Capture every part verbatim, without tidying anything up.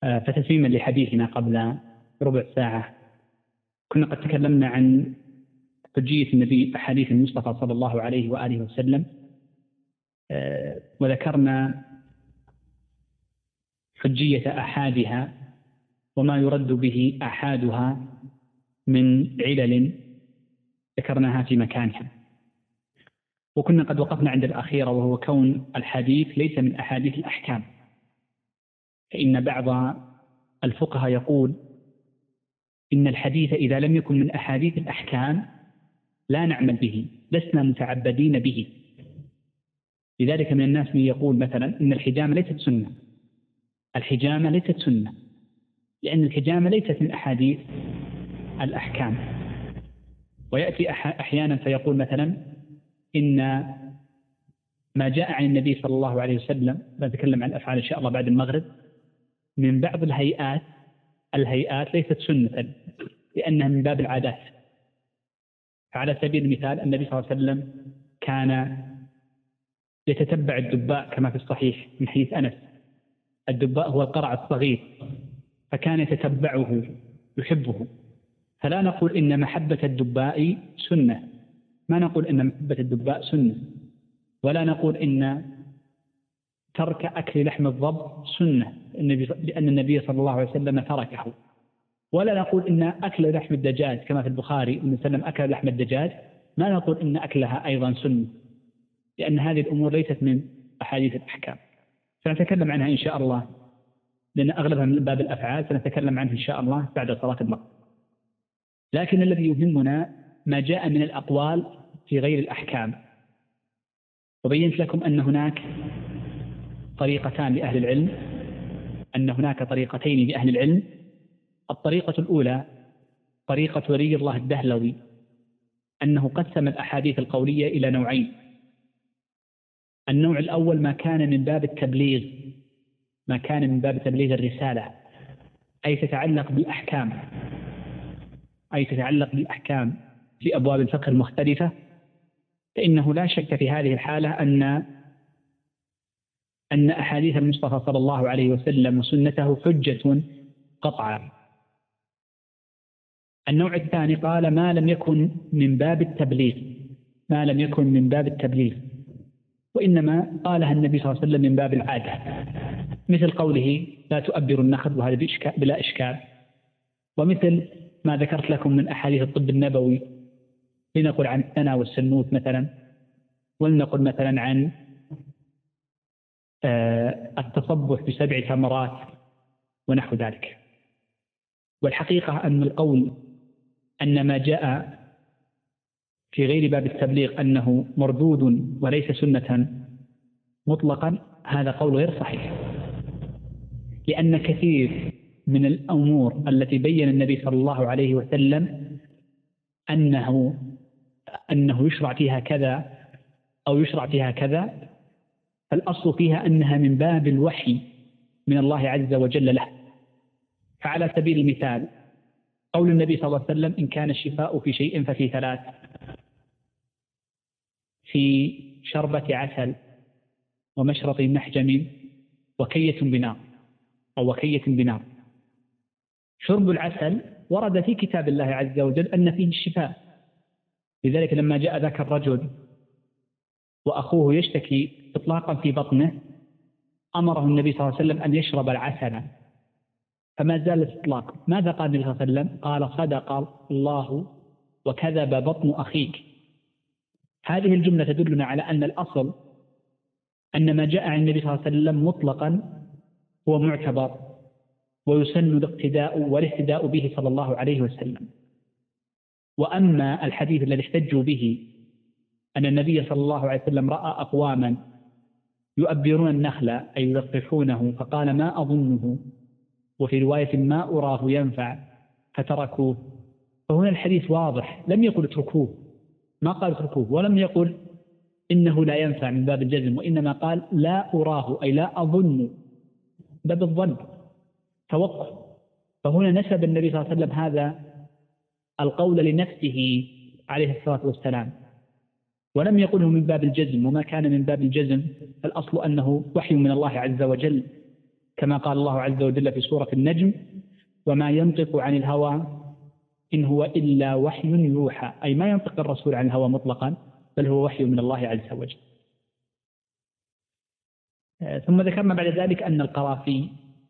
فتتميما لحديثنا قبل ربع ساعة، كنا قد تكلمنا عن حجية النبي أحاديث المصطفى صلى الله عليه وآله وسلم، وذكرنا حجية أحادها وما يرد به أحادها من علل ذكرناها في مكانها. وكنا قد وقفنا عند الأخيرة، وهو كون الحديث ليس من أحاديث الأحكام، فإن بعض الفقهاء يقول إن الحديث إذا لم يكن من أحاديث الأحكام لا نعمل به، لسنا متعبدين به. لذلك من الناس من يقول مثلا إن الحجامة ليست سنة، الحجامة ليست سنة لأن الحجامة ليست من أحاديث الأحكام. ويأتي أحيانا فيقول مثلا إن ما جاء عن النبي صلى الله عليه وسلم، نتكلم عن الأفعال إن شاء الله بعد المغرب، من بعض الهيئات الهيئات ليست سنة لأنها من باب العادات. فعلى سبيل المثال النبي صلى الله عليه وسلم كان يتتبع الدباء كما في الصحيح من حديث أنس، الدباء هو القرع الصغير، فكان يتتبعه يحبه. فلا نقول إن محبة الدباء سنة، ما نقول إن محبة الدباء سنة، ولا نقول إن ترك أكل لحم الضب سنة لأن النبي صلى الله عليه وسلم تركه، ولا نقول إن أكل لحم الدجاج كما في البخاري أن وسلم أكل لحم الدجاج، ما نقول إن أكلها أيضا سنة، لأن هذه الأمور ليست من أحاديث الأحكام. سنتكلم عنها إن شاء الله، لأن أغلبها من باب الأفعال، سنتكلم عنها إن شاء الله بعد صلاة المغرب. لكن الذي يهمنا ما جاء من الأقوال في غير الأحكام. وبينت لكم أن هناك طريقتان لأهل العلم، أن هناك طريقتين لأهل العلم. الطريقة الأولى طريقة ولي الله الدهلوي، أنه قسم الأحاديث القولية إلى نوعين. النوع الأول ما كان من باب التبليغ، ما كان من باب تبليغ الرسالة، أي تتعلق بالأحكام، أي تتعلق بالأحكام في أبواب الفقه المختلفة، فإنه لا شك في هذه الحالة أن أن أحاديث المصطفى صلى الله عليه وسلم وسنته حجة قطعا. النوع الثاني قال ما لم يكن من باب التبليغ، ما لم يكن من باب التبليغ، وإنما قالها النبي صلى الله عليه وسلم من باب العادة، مثل قوله لا تؤبر النخل، وهذا بلا إشكال، ومثل ما ذكرت لكم من أحاديث الطب النبوي، لنقل عن الثنا والسنوت مثلا، ولنقل مثلا عن التصبح بسبع ثمرات ونحو ذلك. والحقيقة أن القول أن ما جاء في غير باب التبليغ أنه مردود وليس سنة مطلقا، هذا قول غير صحيح، لأن كثير من الأمور التي بين النبي صلى الله عليه وسلم أنه أنه يشرع فيها كذا أو يشرع فيها كذا، فالأصل فيها أنها من باب الوحي من الله عز وجل له. فعلى سبيل المثال قول النبي صلى الله عليه وسلم إن كان الشفاء في شيء ففي ثلاث، في شربة عسل ومشرط محجم وكية بنار أو وكية بنار. شرب العسل ورد في كتاب الله عز وجل أن فيه الشفاء، لذلك لما جاء ذاك الرجل وأخوه يشتكي إطلاقا في بطنه، أمره النبي صلى الله عليه وسلم أن يشرب العسل، فما زال الإطلاق. ماذا قال النبي صلى الله عليه وسلم؟ قال صدق الله وكذب بطن أخيك. هذه الجملة تدلنا على أن الأصل أن ما جاء عن النبي صلى الله عليه وسلم مطلقا هو معتبر ويسن الاقتداء والاهتداء به صلى الله عليه وسلم. وأما الحديث الذي احتجوا به أن النبي صلى الله عليه وسلم رأى أقواما يؤبرون النخل أي يلقحونه فقال ما أظنه، وفي رواية ما أراه ينفع فتركوه، فهنا الحديث واضح، لم يقل اتركوه، ما قال اتركوه، ولم يقل إنه لا ينفع من باب الجزم، وإنما قال لا أراه أي لا أظن، باب الظن توقف. فهنا نسب النبي صلى الله عليه وسلم هذا القول لنفسه عليه الصلاة والسلام، ولم يقله من باب الجزم، وما كان من باب الجزم فالأصل أنه وحي من الله عز وجل، كما قال الله عز وجل في سورة النجم: وما ينطق عن الهوى إن هو إلا وحي يوحى، أي ما ينطق الرسول عن الهوى مطلقا، بل هو وحي من الله عز وجل. ثم ذكرنا بعد ذلك أن القرافي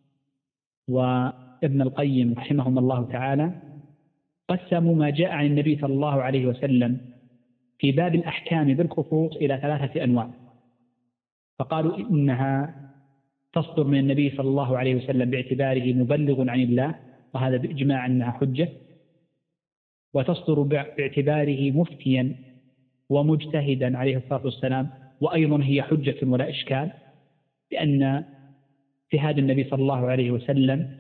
وابن القيم رحمهم الله تعالى قسموا ما جاء عن النبي صلى الله عليه وسلم في باب الأحكام بالخصوص إلى ثلاثة أنواع، فقالوا إنها تصدر من النبي صلى الله عليه وسلم باعتباره مبلغ عن الله، وهذا بإجماع أنها حجة، وتصدر باعتباره مفتيا ومجتهدا عليه الصلاة والسلام، وأيضا هي حجة ولا إشكال، لأن اجتهاد النبي صلى الله عليه وسلم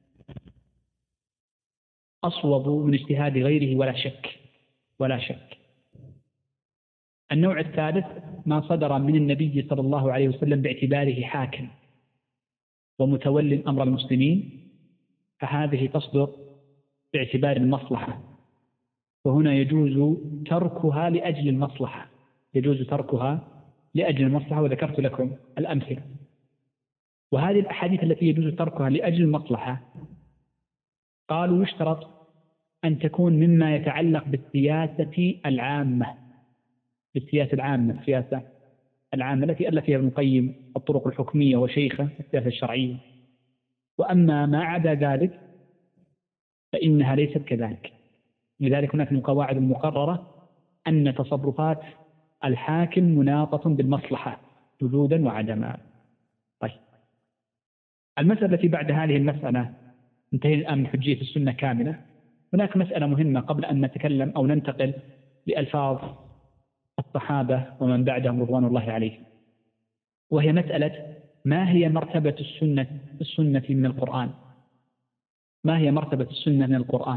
أصوب من اجتهاد غيره ولا شك ولا شك. النوع الثالث ما صدر من النبي صلى الله عليه وسلم باعتباره حاكم ومتول أمر المسلمين، فهذه تصدر باعتبار المصلحة، وهنا يجوز تركها لأجل المصلحة، يجوز تركها لأجل المصلحة، وذكرت لكم الأمثلة. وهذه الأحاديث التي يجوز تركها لأجل المصلحة قالوا يشترط أن تكون مما يتعلق بالسياسة العامة، بالسياسة العامة، السياسة العامة التي ألف فيها ابن القيم الطرق الحكمية وشيخة السياسة الشرعية. وأما ما عدا ذلك فإنها ليست كذلك. لذلك هناك من القواعد المقررة أن تصرفات الحاكم مناطة بالمصلحة وجودا وعدما. طيب، المسألة التي بعد هذه المسألة انتهينا الآن من حجية السنة كاملة. هناك مسألة مهمة قبل أن نتكلم أو ننتقل لألفاظ الصحابة ومن بعدهم رضوان الله عليهم، وهي مسألة ما هي مرتبة السنة السنة من القرآن؟ ما هي مرتبة السنة من القرآن؟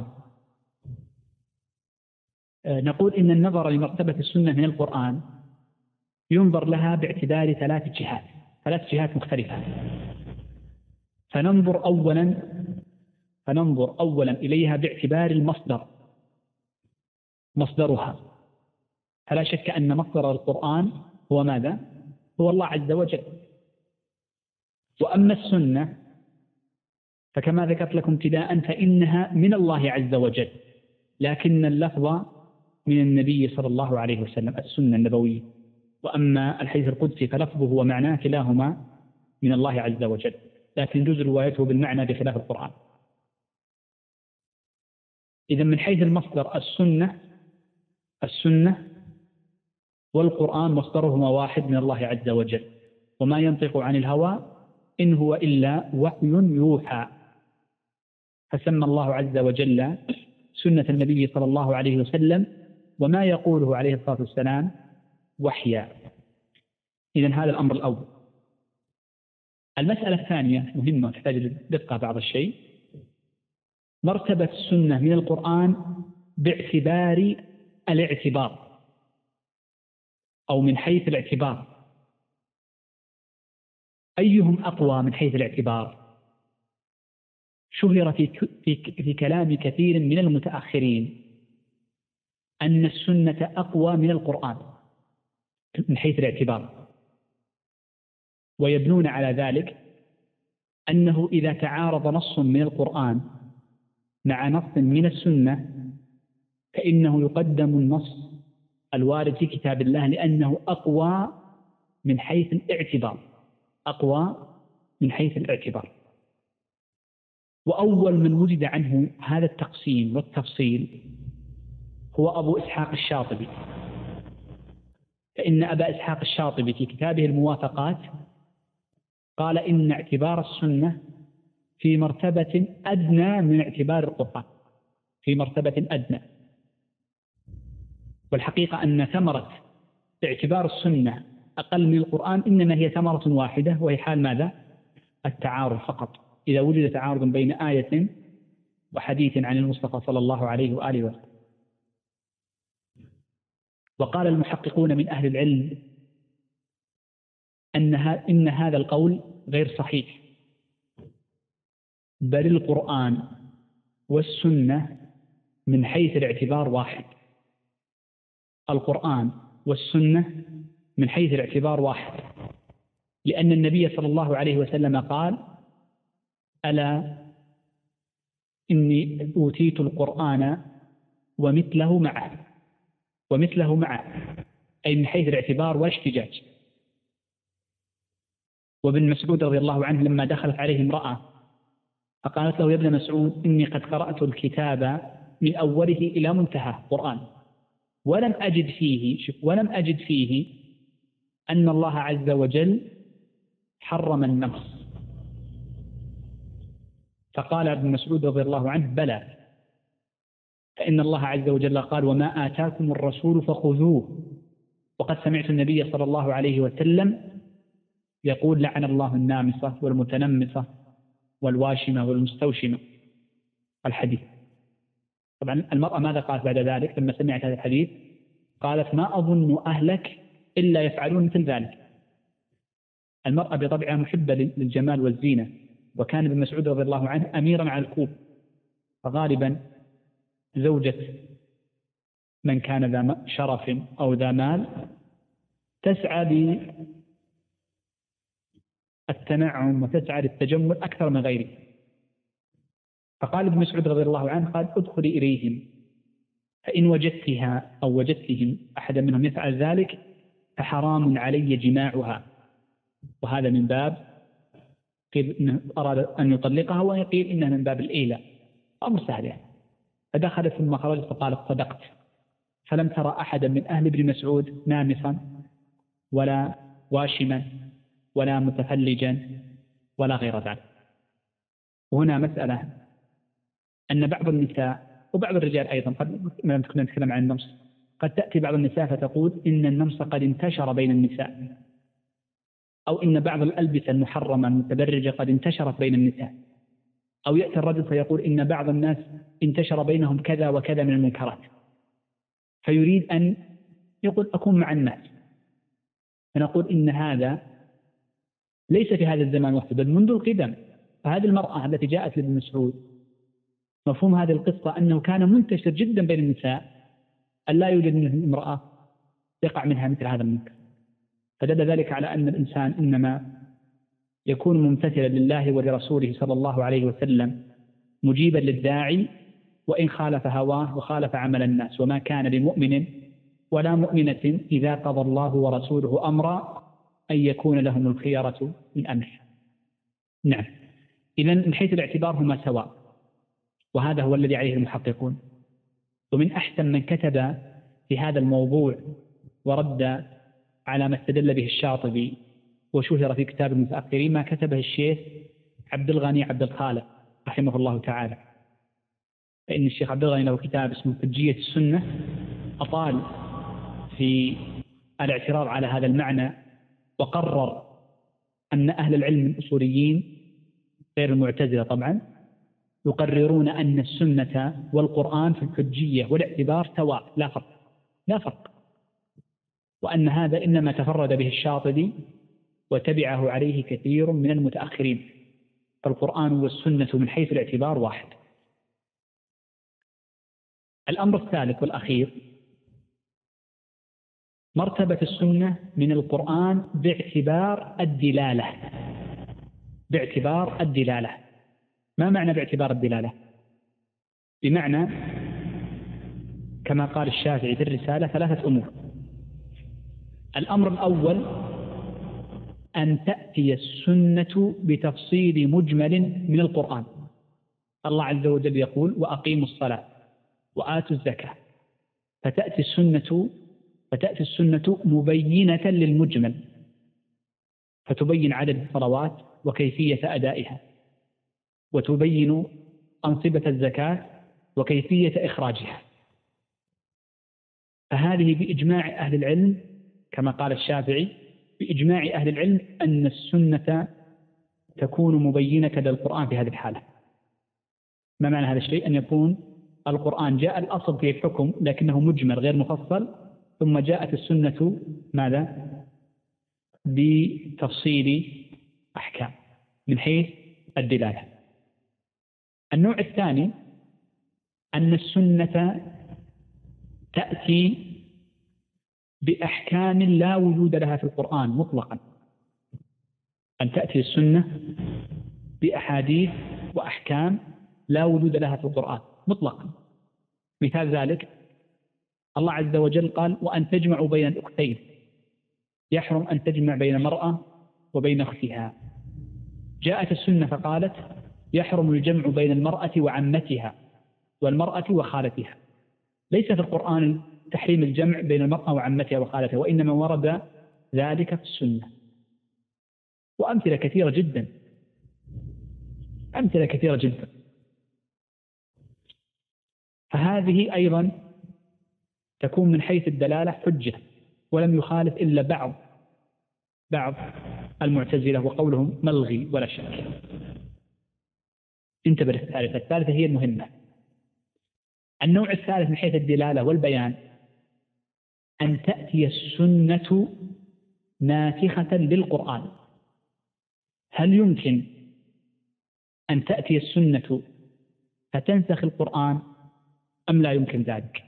نقول إن النظر لمرتبة السنة من القرآن ينظر لها باعتبار ثلاث جهات ثلاث جهات مختلفة. فننظر أولا فننظر أولا إليها باعتبار المصدر، مصدرها. فلا شك أن مصدر القرآن هو ماذا؟ هو الله عز وجل. وأما السنة فكما ذكرت لكم ابتداء فإنها من الله عز وجل، لكن اللفظ من النبي صلى الله عليه وسلم، السنة النبوية. وأما الحديث القدسي فلفظه ومعناه كلاهما من الله عز وجل، لكن يجوز روايته بالمعنى بخلاف القرآن. إذا من حيث المصدر السنة السنة والقرآن مصدرهما واحد من الله عز وجل، وما ينطق عن الهوى إن هو إلا وحي يوحى. فسمى الله عز وجل سنة النبي صلى الله عليه وسلم وما يقوله عليه الصلاة والسلام وحيا. إذن هذا الأمر الأول. المسألة الثانية مهمة تحتاج لدقة بعض الشيء، مرتبة السنة من القرآن باعتبار الاعتبار أو من حيث الاعتبار. أيهم أقوى من حيث الاعتبار؟ شهر في, في, في كلام كثير من المتأخرين أن السنة أقوى من القرآن من حيث الاعتبار، ويبنون على ذلك أنه إذا تعارض نص من القرآن مع نص من السنة فإنه يقدم النص الوارد في كتاب الله لأنه أقوى من حيث الاعتبار، أقوى من حيث الاعتبار. وأول من وجد عنه هذا التقسيم والتفصيل هو أبو إسحاق الشاطبي، فإن أبا إسحاق الشاطبي في كتابه الموافقات قال إن اعتبار السنة في مرتبة أدنى من اعتبار القرآن، في مرتبة أدنى. والحقيقة أن ثمرة اعتبار السنة أقل من القرآن إنما هي ثمرة واحدة، وهي حال ماذا؟ التعارض فقط. إذا وجد تعارض بين آية وحديث عن المصطفى صلى الله عليه وآله وسلم. وقال المحققون من أهل العلم أن إن هذا القول غير صحيح، بل القرآن والسنة من حيث الاعتبار واحد. القرآن والسنة من حيث الاعتبار واحد، لأن النبي صلى الله عليه وسلم قال ألا إني أوتيت القرآن ومثله معه، ومثله معه أي من حيث الاعتبار والاحتجاج. وابن مسعود رضي الله عنه لما دخلت عليه امرأة فقالت له: يا ابن مسعود، إني قد قرأت الكتاب من أوله إلى منتهى القرآن ولم أجد فيه ولم أجد فيه أن الله عز وجل حرم النمص. فقال ابن مسعود رضي الله عنه: بلى، فإن الله عز وجل قال: وما آتاكم الرسول فخذوه. وقد سمعت النبي صلى الله عليه وسلم يقول: لعن الله النامصة والمتنمصة والواشمة والمستوشمة. الحديث. طبعا المرأة ماذا قالت بعد ذلك لما سمعت هذا الحديث؟ قالت: ما أظن أهلك إلا يفعلون مثل ذلك. المرأة بطبعها محبة للجمال والزينة، وكان ابن مسعود رضي الله عنه أميرا على الكوفة، فغالبا زوجة من كان ذا شرف أو ذا مال تسعى للتنعم وتسعى للتجمل أكثر من غيره. فقال ابن مسعود رضي الله عنه: قال: ادخلي إليهم فإن وجدتها أو وجدتهم أحدا منهم يفعل ذلك فحرام علي جماعها. وهذا من باب قيل إنه أراد أن يطلقها، ويقيل إنها من باب الإيلاء، أمر سهل يعني. فدخلت ثم خرجت فقالت: صدقت. فلم ترى أحدا من أهل ابن مسعود نامصا ولا واشما ولا متفلجا ولا غير ذلك. وهنا مسألة أن بعض النساء وبعض الرجال أيضا، قد لم كنا نتكلم عن النمص، قد تأتي بعض النساء فتقول إن النمص قد انتشر بين النساء، أو إن بعض الألبسة المحرمة المتبرجة قد انتشرت بين النساء، أو يأتي الرجل فيقول إن بعض الناس انتشر بينهم كذا وكذا من المنكرات، فيريد أن يقول أكون مع الناس. فنقول إن هذا ليس في هذا الزمان وحده بل منذ القدم. فهذه المرأة التي جاءت لابن مسعود مفهوم هذه القصة أنه كان منتشر جدا بين النساء أن لا يوجد منه امرأة يقع منها مثل هذا المنكر، فدل ذلك على أن الإنسان إنما يكون ممتثلا لله ولرسوله صلى الله عليه وسلم، مجيبا للداعي وإن خالف هواه وخالف عمل الناس. وما كان لمؤمن ولا مؤمنة إذا قضى الله ورسوله أمرا أن يكون لهم الخيرة من أمره. نعم، إذن من حيث الاعتبار هما سواء، وهذا هو الذي عليه المحققون. ومن أحسن من كتب في هذا الموضوع ورد على ما استدل به الشاطبي وشهر في كتاب المتأخرين ما كتبه الشيخ عبد الغني عبد الخالق رحمه الله تعالى. فإن الشيخ عبد الغني له كتاب اسمه حجية السنة، أطال في الاعتراض على هذا المعنى، وقرر أن أهل العلم الأصوليين غير المعتزلة طبعا يقررون أن السنة والقرآن في الحجية والاعتبار سواء، لا فرق لا فرق، وأن هذا إنما تفرد به الشاطبي وتبعه عليه كثير من المتأخرين، فالقرآن والسنة من حيث الاعتبار واحد. الأمر الثالث والأخير مرتبة السنة من القرآن باعتبار الدلالة. باعتبار الدلالة. ما معنى باعتبار الدلالة؟ بمعنى كما قال الشافعي في الرسالة ثلاثة أمور. الأمر الأول أن تأتي السنة بتفصيل مجمل من القرآن. الله عز وجل يقول: وأقيموا الصلاة وآتوا الزكاة، فتأتي السنة فتأتي السنة مبينة للمجمل، فتبين عدد الصلوات وكيفية أدائها، وتبين أنصبة الزكاة وكيفية إخراجها. فهذه بإجماع أهل العلم كما قال الشافعي، بإجماع أهل العلم أن السنة تكون مبينة للقرآن في هذه الحالة. ما معنى هذا الشيء؟ أن يكون القرآن جاء الأصل في الحكم لكنه مجمل غير مفصل، ثم جاءت السنة ماذا؟ بتفصيل أحكام من حيث الدلالة. النوع الثاني أن السنة تأتي بأحكام لا وجود لها في القرآن مطلقا، أن تأتي السنة بأحاديث وأحكام لا وجود لها في القرآن مطلقا. مثال ذلك الله عز وجل قال وأن تجمعوا بين الأختين، يحرم أن تجمع بين المرأة وبين أختها. جاءت السنة فقالت يحرم الجمع بين المرأة وعمتها والمرأة وخالتها. ليس في القرآن تحريم الجمع بين المرأة وعمتها وخالتها، وإنما ورد ذلك في السنة. وأمثلة كثيرة جدا، أمثلة كثيرة جدا. فهذه أيضا تكون من حيث الدلالة حجة، ولم يخالف إلا بعض بعض المعتزلة وقولهم ملغي ولا شك. انتبه للثالثة، الثالثة هي المهمة. النوع الثالث من حيث الدلالة والبيان أن تأتي السنة ناسخة للقرآن. هل يمكن أن تأتي السنة فتنسخ القرآن أم لا يمكن ذلك؟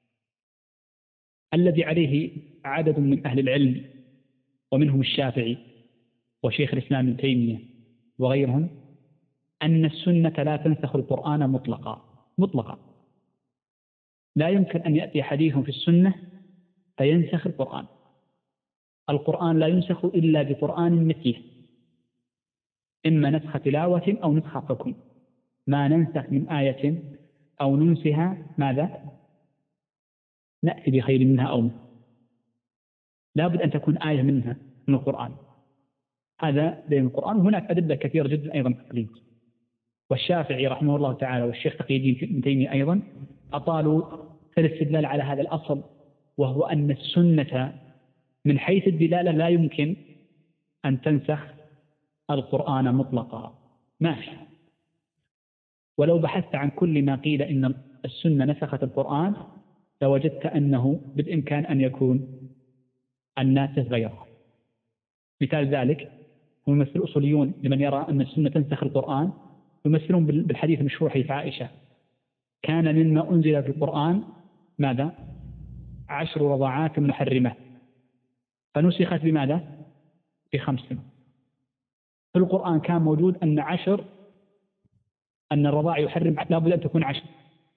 الذي عليه عدد من أهل العلم ومنهم الشافعي وشيخ الإسلام ابن تيمية وغيرهم أن السنة لا تنسخ القرآن مطلقا مطلقا. لا يمكن أن يأتي حديث في السنة فينسخ القرآن. القرآن لا ينسخ إلا بقرآن مثله، إما نسخ تلاوة أو نسخ حكم. ما ننسخ من آية أو ننسها ماذا؟ نأتي بخير منها أو منها. لا بد أن تكون آية منها من القرآن. هذا بين القرآن، وهناك أدلة كثيرة جدا أيضا تقليد. والشافعي رحمه الله تعالى والشيخ تقي الدين ابن تيمية أيضا أطالوا في الاستدلال على هذا الأصل، وهو أن السنة من حيث الدلالة لا يمكن أن تنسخ القرآن مطلقا. ماشي. ولو بحثت عن كل ما قيل إن السنة نسخت القرآن لوجدت أنه بالإمكان أن يكون الناسخ غيره. مثال ذلك هم يمثل الأصوليون لمن يرى أن السنة تنسخ القرآن، يمثلون بالحديث المشهور حديث عائشة كان مما أنزل في القرآن ماذا؟ عشر رضعات محرمة فنسخت بماذا؟ بخمس. في القرآن كان موجود أن عشر أن الرضاع يحرم لا بد أن تكون عشر،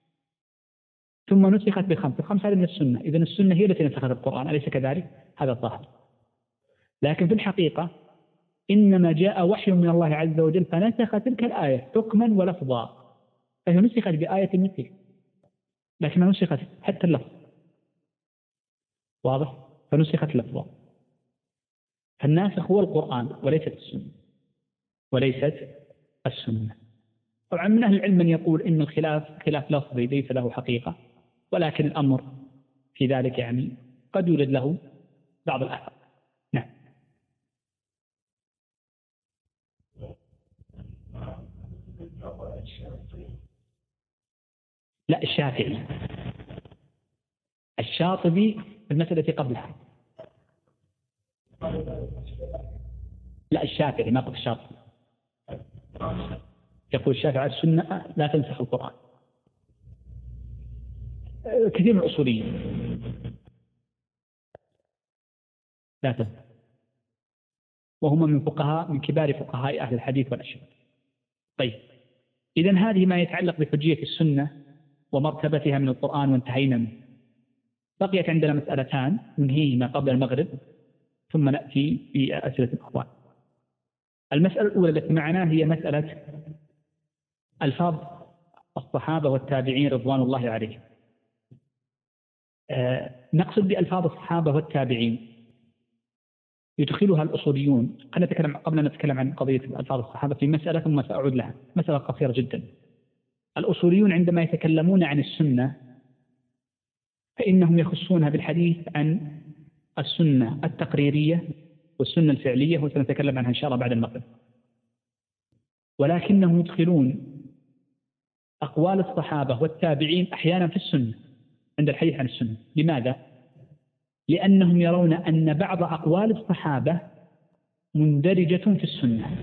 ثم نسخت بخمس. الخمس هذا من السنة. إذن السنة هي التي نسخت القرآن، أليس كذلك؟ هذا الظاهر. لكن في الحقيقة إنما جاء وحي من الله عز وجل فنسخ تلك الآية حكما ولفظا، فهي نسخت بآية مثله لكنها نسخت حتى اللفظ. واضح؟ فنسخت لفظا. فالناسخ هو القرآن وليست السنة وليست السنة. طبعا من أهل العلم من يقول إن الخلاف خلاف لفظي ليس له حقيقة، ولكن الأمر في ذلك يعني قد يولد له بعض الآثار. نعم. لا، الشافعي. الشاطبي في المسألة قبلها. لا، الشافعي ما قلت الشاطبي. يقول الشافعي السنة لا تنسخ القرآن. كثير من الأصوليين لا تنسخ، وهم من فقهاء من كبار فقهاء أهل الحديث والأشهر. طيب، إذن هذه ما يتعلق بحجية السنة ومرتبتها من القرآن وانتهينا منه. بقيت عندنا مسألتان ننهيهما قبل المغرب ثم نأتي في أسئلة الأخوان. المسألة الأولى التي معنا هي مسألة ألفاظ الصحابة والتابعين رضوان الله عليهم. آه نقصد بألفاظ الصحابة والتابعين يدخلها الأصوليون. قبل نتكلم قبل أن نتكلم عن قضية ألفاظ الصحابة في مسألة ثم سأعود لها، مسألة قصيرة جدا. الأصوليون عندما يتكلمون عن السنة فإنهم يخصونها بالحديث عن السنة التقريرية والسنة الفعلية، وسنتكلم عنها إن شاء الله بعد المغرب. ولكنهم يدخلون أقوال الصحابة والتابعين أحيانا في السنة عند الحديث عن السنة. لماذا؟ لأنهم يرون أن بعض أقوال الصحابة مندرجة في السنة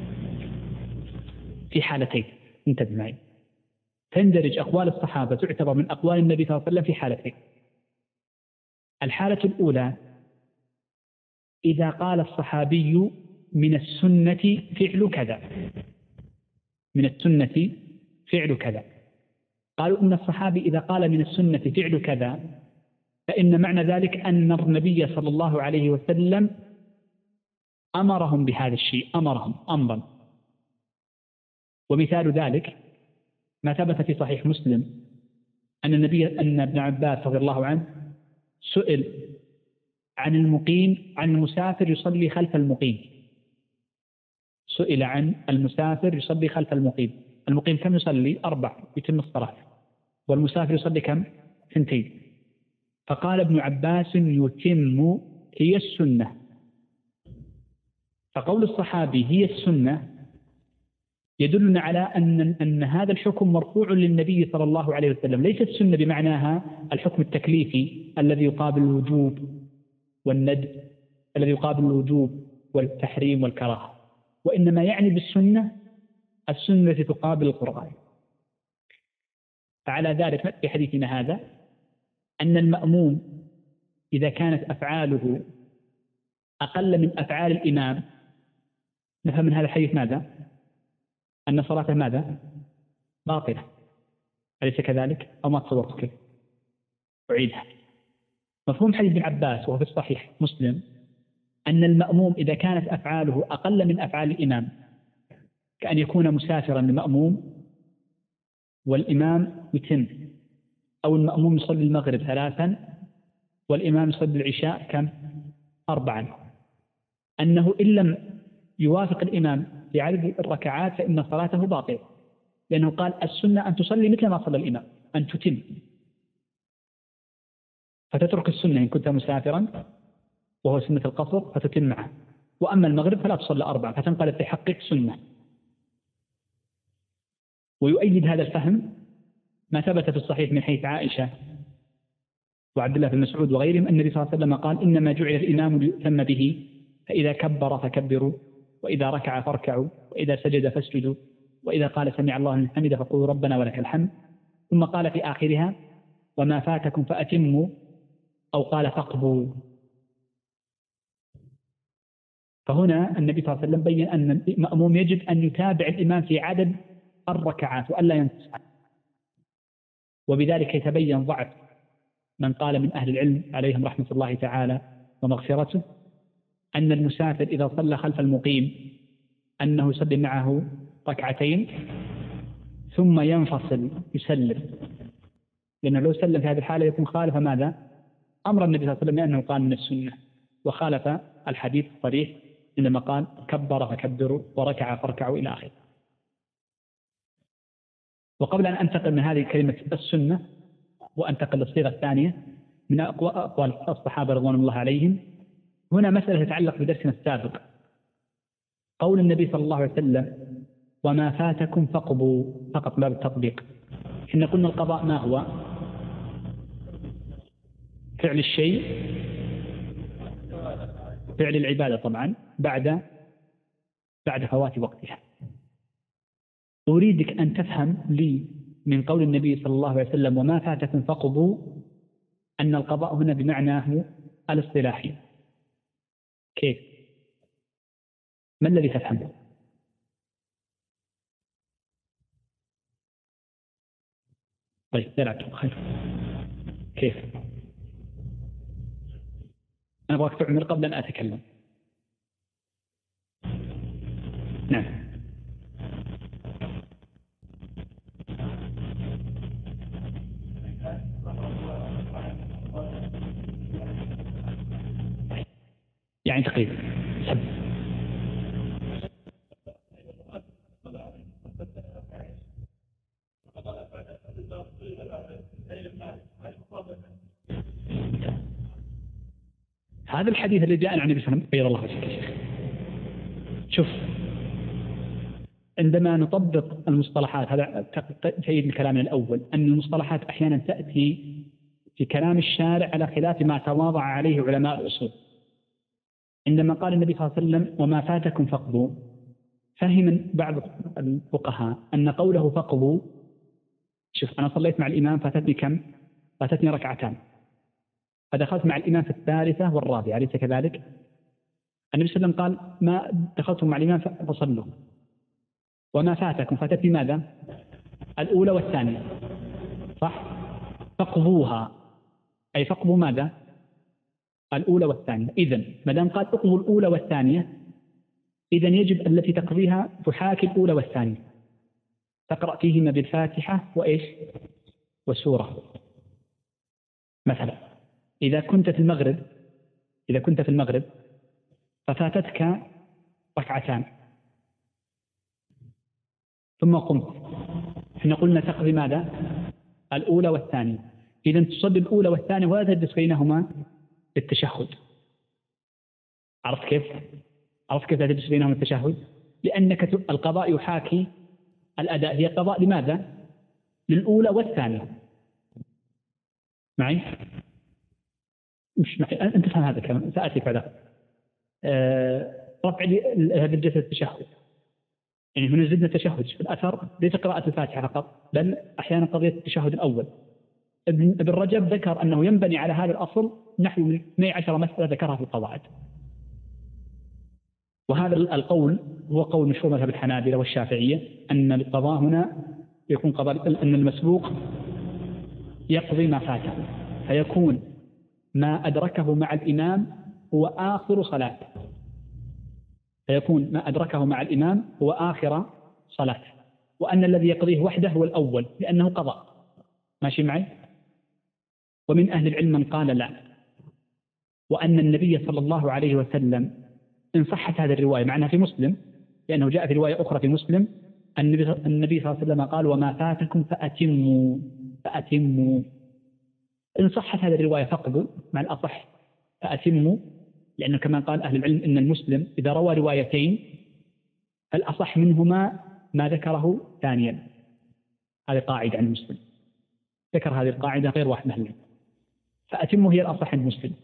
في حالتين. انتبه معي، تندرج أقوال الصحابة تعتبر من أقوال النبي صلى الله عليه وسلم في حالتين. الحالة الأولى إذا قال الصحابي من السنة فعل كذا، من السنة فعل كذا. قالوا إن الصحابي إذا قال من السنة فعل كذا فإن معنى ذلك أن النبي صلى الله عليه وسلم أمرهم بهذا الشيء، أمرهم أمرا. ومثال ذلك ما ثبت في صحيح مسلم أن النبي أن ابن عباس رضي الله عنه سئل عن المقيم عن المسافر يصلي خلف المقيم. سئل عن المسافر يصلي خلف المقيم. المقيم كم يصلي؟ أربع يتم الصلاة، والمسافر يصلي كم؟ ثنتين. فقال ابن عباس يتم هي السنة. فقول الصحابي هي السنة يدلنا على أن أن هذا الحكم مرفوع للنبي صلى الله عليه وسلم، ليست السنة بمعناها الحكم التكليفي الذي يقابل الوجوب والندب، الذي يقابل الوجوب والتحريم والكراهة، وإنما يعني بالسنة السنة التي تقابل القرآن. فعلى ذلك في حديثنا هذا أن المأموم إذا كانت أفعاله أقل من أفعال الإمام نفهم من هذا الحديث ماذا؟ أن صلاته ماذا؟ باطلة. أليس كذلك؟ أو ما تصورت كيف؟ أعيدها. مفهوم حديث ابن عباس وهو في الصحيح مسلم أن المأموم إذا كانت أفعاله أقل من أفعال الإمام، كأن يكون مسافرا المأموم والإمام يتم، أو المأموم يصلي المغرب ثلاثا والإمام يصلي العشاء كم؟ أربعا، أنه إن لم يوافق الإمام في عدد الركعات فإن صلاته باطلة، لأنه قال السنة أن تصلي مثل ما صلى الإمام، أن تتم. فتترك السنة إن كنت مسافرا وهو سنة القصر فتتم معه، وأما المغرب فلا تصلى أربعة فتنقلب في حقك سنة. ويؤيد هذا الفهم ما ثبت في الصحيح من حيث عائشة وعبد الله بن مسعود وغيرهم أن النبي صلى الله عليه وسلم قال إنما جعل الإمام ليؤتم به، فإذا كبر فكبروا، وإذا ركع فاركعوا، وإذا سجد فاسجدوا، وإذا قال سمع الله لمن حمده فقولوا ربنا ولك الحمد. ثم قال في آخرها وما فاتكم فأتموا، أو قال فاقضوا. فهنا النبي صلى الله عليه وسلم بين أن المأموم يجب أن يتابع الإمام في عدد الركعات وألا ينقص عنه. وبذلك يتبين ضعف من قال من أهل العلم عليهم رحمة الله تعالى ومغفرته أن المسافر إذا صلى خلف المقيم أنه يصلي معه ركعتين ثم ينفصل يسلم، لأنه لو سلم في هذه الحالة يكون خالف ماذا؟ أمر النبي صلى الله عليه وسلم لأنه قال من السنة، وخالف الحديث الصريح عندما قال كبر فكبروا وركع فاركعوا إلى آخره. وقبل أن أنتقل من هذه كلمة السنة وأنتقل للصيغة الثانية من أقوال الصحابة رضوان الله عليهم، هنا مسألة تتعلق بدرسنا السابق، قول النبي صلى الله عليه وسلم وما فاتكم فقضوا، فقط باب التطبيق. إحنا قلنا القضاء ما هو؟ فعل الشيء، فعل العبادة طبعا بعد بعد فوات وقتها. أريدك أن تفهم لي من قول النبي صلى الله عليه وسلم وما فاتكم فقضوا أن القضاء هنا بمعناه الاصطلاحي. كيف؟ ما الذي تفهمه؟ طيب لا خير. كيف؟ أنا أبغاك تعمل قبل أن أتكلم. نعم. يعني تقريبا سب. هذا الحديث الذي جاء عن النبي صلى الله عليه وسلم بيض الله وجهك يا شيخ. شوف، عندما نطبق المصطلحات، هذا تأييد الكلام الأول، أن المصطلحات أحيانا تأتي في كلام الشارع على خلاف ما تواضع عليه علماء الأصول. عندما قال النبي صلى الله عليه وسلم وما فاتكم فقضوا، فهم بعض الفقهاء أن قوله فقضوا، شوف أنا صليت مع الإمام فاتتني كم؟ فاتتني ركعتان، فدخلت مع الإمام في الثالثة والرابعة، أليس كذلك؟ النبي صلى الله عليه وسلم قال ما دخلتم مع الإمام فصلوا، وما فاتكم فاتت بماذا؟ الأولى والثانية، صح؟ فاقضوها، أي فاقضوا ماذا؟ الأولى والثانية. إذن ما دام قال اقضوا الأولى والثانية، إذن يجب التي تقضيها تحاكي الأولى والثانية، تقرأ فيهما بالفاتحة وإيش؟ والسورة. مثلا إذا كنت في المغرب إذا كنت في المغرب ففاتتك ركعتان ثم قمت، احنا قلنا تقضي ماذا؟ الأولى والثانية. إذا تصلي الأولى والثانية ولا تجلس بينهما للتشهد. عرفت كيف؟ عرفت كيف لا تجلس بينهما التشهد؟ لأنك القضاء يحاكي الأداء. هي قضاء لماذا؟ للأولى والثانية. معي؟ مش معي. أنت تفهم هذا كمان، سأتي بعد أه... رفع هذه الجلسة التشهد، يعني هنا زدنا التشهد في الأثر، ليس قراءة الفاتحة فقط، بل أحيانا قضية التشهد الأول. ابن رجب ذكر أنه ينبني على هذا الأصل نحو من اثنتي عشرة مسألة ذكرها في القواعد. وهذا القول هو قول مشهور مذهب الحنابلة والشافعية، أن القضاء هنا يكون قضاء، أن المسبوق يقضي ما فاته، فيكون ما أدركه مع الإمام هو آخر صلاة فيكون ما أدركه مع الإمام هو آخر صلاة، وأن الذي يقضيه وحده هو الأول لأنه قضاء. ماشي معي؟ ومن أهل العلم من قال لا، وأن النبي صلى الله عليه وسلم إن صحت هذه الرواية، معناها في مسلم، لأنه جاء في رواية أخرى في مسلم النبي النبي صلى الله عليه وسلم قال وما فاتكم فأتموا فأتموا. إن صحت هذه الرواية فقدوا، مع الأصح فأتموا، لأنه كما قال أهل العلم إن المسلم إذا روى روايتين فالأصح منهما ما ذكره ثانيا. هذه قاعدة عن المسلم، ذكر هذه القاعدة غير واحد من أهل العلم، فأتموا هي الأصح عن المسلم.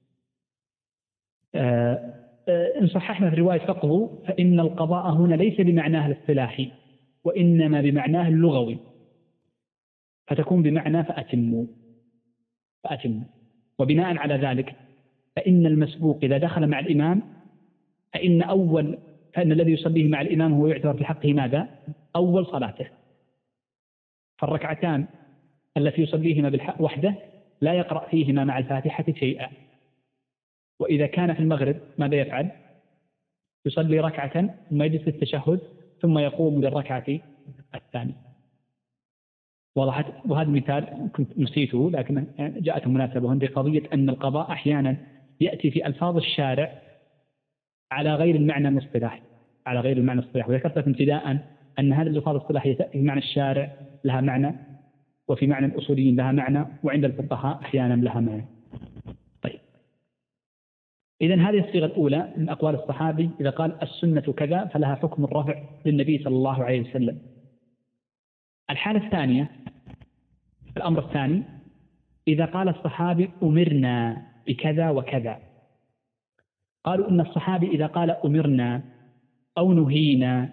آه آه إن صححنا في رواية فقهوا فإن القضاء هنا ليس بمعناه الاصطلاحي وإنما بمعناه اللغوي، فتكون بمعنى فأتموا فأتموا. وبناء على ذلك فإن المسبوق إذا دخل مع الإمام فإن أول فإن الذي يصليه مع الإمام هو يعتبر في حقه ماذا؟ أول صلاته. فالركعتان التي يصليهما بالحق وحده لا يقرأ فيهما مع الفاتحة شيئا. وإذا كان في المغرب ماذا يفعل؟ يصلي ركعة ثم يجلس للتشهد ثم يقوم للركعة الثانية. وضحت؟ وهذا المثال كنت نسيته لكن جاءت مناسبة عندي، قضية أن القضاء أحيانا يأتي في ألفاظ الشارع على غير المعنى الاصطلاحي على غير المعنى الاصطلاحي وذكرت لكم ابتداء أن هذه الألفاظ الاصطلاحية تأتي في معنى الشارع لها معنى، وفي معنى الأصوليين لها معنى، وعند الفقهاء أحيانا لها معنى. طيب، إذن هذه الصيغة الأولى من أقوال الصحابي، إذا قال السنة كذا فلها حكم الرفع للنبي صلى الله عليه وسلم. الحالة الثانية، الأمر الثاني، إذا قال الصحابي أمرنا بكذا وكذا. قالوا إن الصحابي إذا قال أمرنا أو نهينا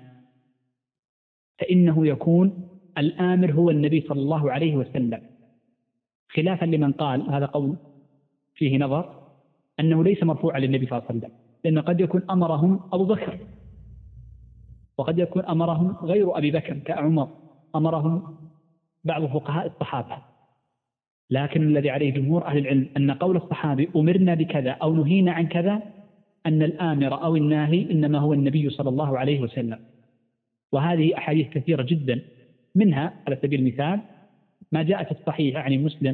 فإنه يكون الآمر هو النبي صلى الله عليه وسلم، خلافا لمن قال هذا قول فيه نظر أنه ليس مرفوعا للنبي صلى الله عليه وسلم، لأن قد يكون أمرهم أبو بكر وقد يكون أمرهم غير أبي بكر كعمر، أمرهم بعض فقهاء الصحابة. لكن الذي عليه جمهور أهل العلم أن قول الصحابي أمرنا بكذا أو نهينا عن كذا أن الآمر أو الناهي إنما هو النبي صلى الله عليه وسلم. وهذه أحاديث كثيرة جدا، منها على سبيل المثال ما جاء في الصحيح عن مسلم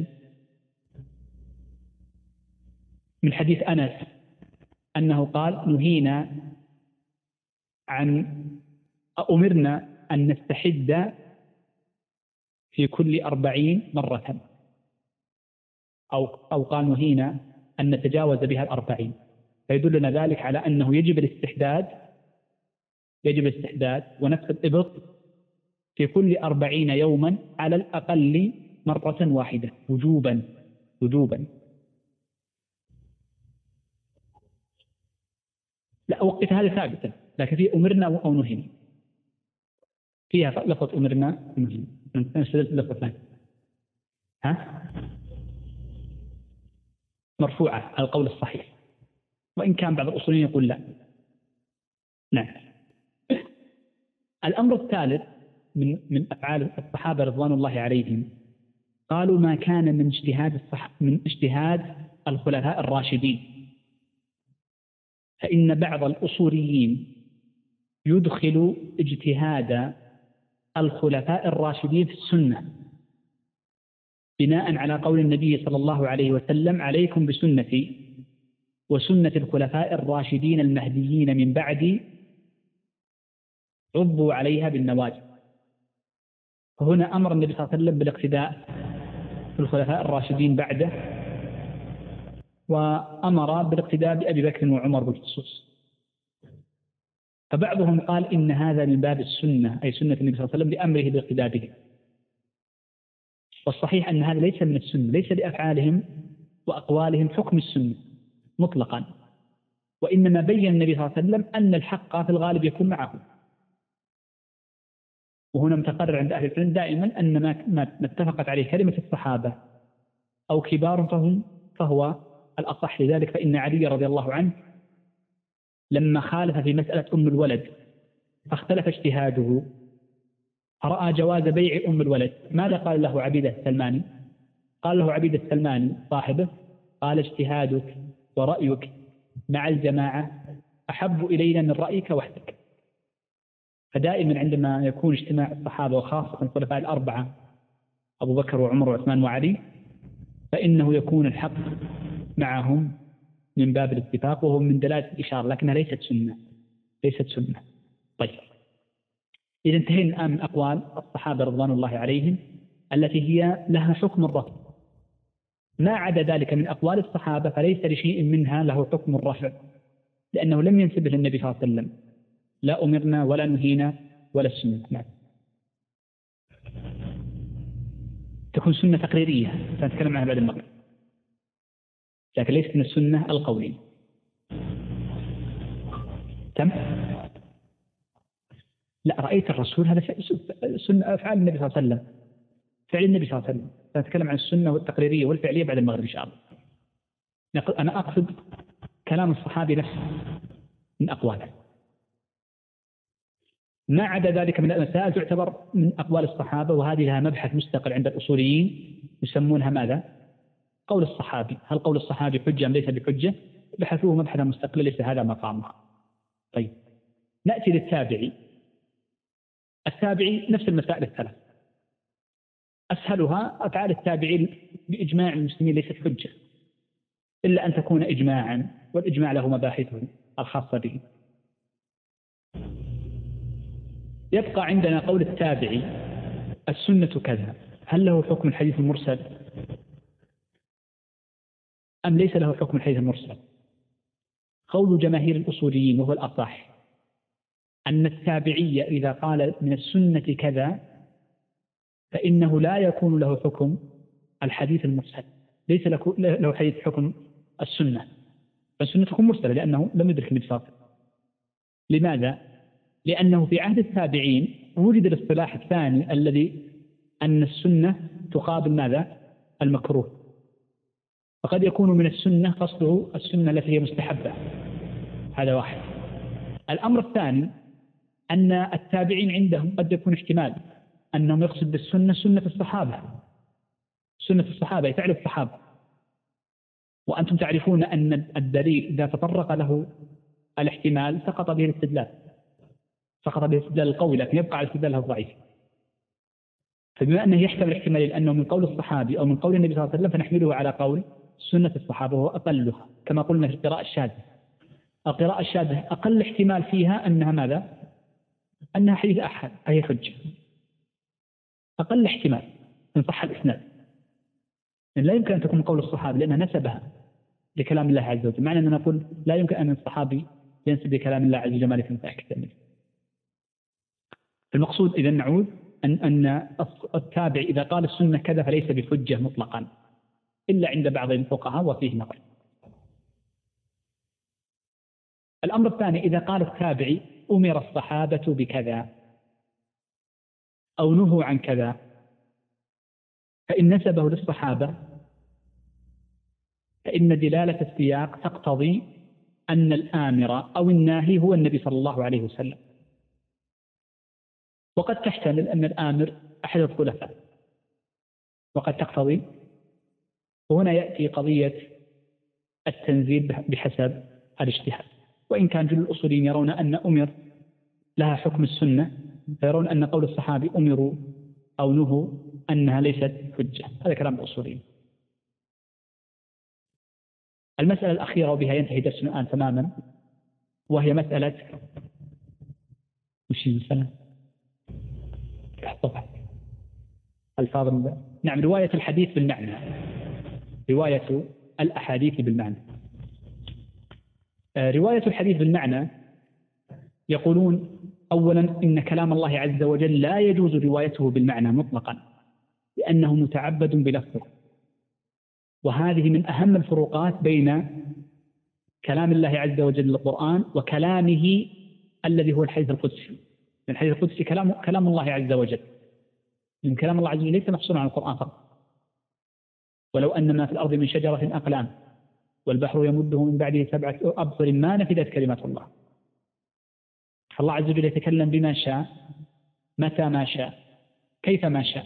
من حديث أنس أنه قال نهينا عن أمرنا أن نستحد في كل أربعين مرة، أو أو قال نهينا أن نتجاوز بها الأربعين، فيدلنا ذلك على أنه يجب الاستحداد يجب الاستحداد ونفس الإبط في كل أربعين يوما على الأقل مرة واحدة وجوبا وجوبا. لا، وقت هذه ثابتة، لكن في أمرنا أو نهينا فيها لفظ أمرنا ونهينا. نستدل لفظ ثاني ها مرفوعة القول الصحيح، وإن كان بعض الأصوليين يقول لا. نعم. الأمر الثالث من من أفعال الصحابة رضوان الله عليهم، قالوا ما كان من اجتهاد الصح من اجتهاد الخلفاء الراشدين، فإن بعض الأصوليين يدخل اجتهاد الخلفاء الراشدين في السنة بناء على قول النبي صلى الله عليه وسلم: عليكم بسنتي وسنة الخلفاء الراشدين المهديين من بعدي عضوا عليها بالنواجذ. فهنا أمر النبي صلى الله عليه وسلم بالاقتداء بالخلفاء الراشدين بعده، وأمر بالاقتداء بأبي بكر وعمر بالخصوص. فبعضهم قال إن هذا من باب السنة، أي سنة النبي صلى الله عليه وسلم لأمره بالاقتداء به. والصحيح أن هذا ليس من السنة، ليس لأفعالهم وأقوالهم حكم السنة مطلقا، وإنما بين النبي صلى الله عليه وسلم أن الحق في الغالب يكون معه. وهنا متقرر عند أهل العلم دائما أن ما اتفقت عليه كلمة الصحابة أو كبار فهم فهو الأصح. لذلك فإن علي رضي الله عنه لما خالف في مسألة أم الولد فاختلف اجتهاده فرأى جواز بيع أم الولد، ماذا قال له عبيدة السلماني؟ قال له عبيدة السلماني صاحبه: قال اجتهادك ورأيك مع الجماعة أحب إلينا من رأيك وحدك. فدائما عندما يكون اجتماع الصحابة وخاصة الخلفاء الأربعة أبو بكر وعمر وعثمان وعلي فإنه يكون الحق معهم من باب الاتفاق، وهو من دلالة الإشارة، لكنها ليست سنة ليست سنة. طيب، إذا انتهينا الآن من أقوال الصحابة رضوان الله عليهم التي هي لها حكم الرفع. ما عدا ذلك من أقوال الصحابة فليس لشيء منها له حكم الرفع، لأنه لم ينسبه للنبي صلى الله عليه وسلم، لا أمرنا ولا نهينا ولا السنة. نعم. تكون سنة تقريرية سنتكلم عنها بعد المغرب، لكن ليست من السنة القولية. تم؟ لا، رأيت الرسول هذا سنة أفعال النبي صلى الله عليه وسلم، فعل النبي صلى الله عليه وسلم. سنتكلم عن السنة والتقريرية والفعلية بعد المغرب إن شاء الله. أنا أقصد كلام الصحابي نفسه من أقواله. ما عدا ذلك من المسائل تعتبر من أقوال الصحابة، وهذه لها مبحث مستقل عند الأصوليين يسمونها ماذا؟ قول الصحابي. هل قول الصحابي حجة أم ليس بحجة؟ بحثوه مبحثا مستقلا ليس هذا مقامها. طيب، نأتي للتابعي. التابعي نفس المسائل الثلاث، أسهلها أفعال التابعين بإجماع المسلمين ليست حجة إلا أن تكون إجماعا، والإجماع له مباحثه الخاصة به. يبقى عندنا قول التابعي: السنة كذا، هل له حكم الحديث المرسل أم ليس له حكم الحديث المرسل؟ قول جماهير الأصوليين وهو الأصح أن التابعية إذا قال من السنة كذا فإنه لا يكون له حكم الحديث المرسل، ليس له حديث حكم السنة، فالسنة تكون مرسلة لأنه لم يدرك النبي صلى الله عليه وسلم. لماذا؟ لأنه في عهد التابعين وجد الاصطلاح الثاني الذي أن السنة تقابل ماذا؟ المكروه. فقد يكون من السنة قصده السنة التي هي مستحبة، هذا واحد. الأمر الثاني أن التابعين عندهم قد يكون احتمال أنهم يقصد بالسنة سنة الصحابة، سنة الصحابة فعل الصحابة، وأنتم تعرفون أن الدليل إذا تطرق له الاحتمال سقط به الاستدلال، سقط به الاستدلال القوي، لكن يبقى على الاستدلال الضعيف. فبما أنه يحتمل احتمال أنه من قول الصحابي أو من قول النبي صلى الله عليه وسلم فنحمله على قول سنة الصحابة وهو أقلها، كما قلنا في القراءة الشاذة. القراءة الشاذة أقل احتمال فيها أنها ماذا؟ أنها حديث أحد، أي حجة، أقل احتمال إن صح الإسناد. لا يمكن أن تكون قول الصحابي لأنها نسبها لكلام الله عز وجل، معنى أننا نقول لا يمكن أن الصحابي ينسب لكلام الله عز وجل في متأكد. المقصود إذا نعود أن أن التابع إذا قال السنة كذا فليس بحجة مطلقا إلا عند بعض الفقهاء وفيه نظر. الأمر الثاني: إذا قال التابعي أمر الصحابة بكذا أو نهوا عن كذا، فإن نسبه للصحابة فإن دلالة السياق تقتضي أن الآمر أو الناهي هو النبي صلى الله عليه وسلم. وقد تحتمل أن الآمر أحد الخلفاء وقد تقتضي. وهنا يأتي قضية التنزيل بحسب الاجتهاد، وإن كان جل الأصوليين يرون أن أمر لها حكم السنة، فيرون أن قول الصحابي أمروا أو نهوا أنها ليست حجة. هذا كلام الأصوليين. المسألة الأخيرة وبها ينتهي درسنا الآن تماما، وهي مسألة وش المسألة؟ طبعا الفاظ. نعم، رواية الحديث بالمعنى، رواية الأحاديث بالمعنى. رواية الحديث بالمعنى يقولون أولا إن كلام الله عز وجل لا يجوز روايته بالمعنى مطلقا لأنه متعبد بلفظه، وهذه من أهم الفروقات بين كلام الله عز وجل القرآن وكلامه الذي هو الحديث القدسي. الحديث القدسي كلام كلام الله عز وجل، من كلام الله عز وجل ليس محصورا على القرآن فقط. ولو أن ما في الأرض من شجرة أقلام والبحر يمده من بعده سبعة أبحر ما نفدت كلمات الله. فالله عز وجل يتكلم بما شاء متى ما شاء كيف ما شاء.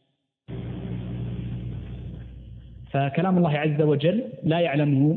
فكلام الله عز وجل لا يعلمه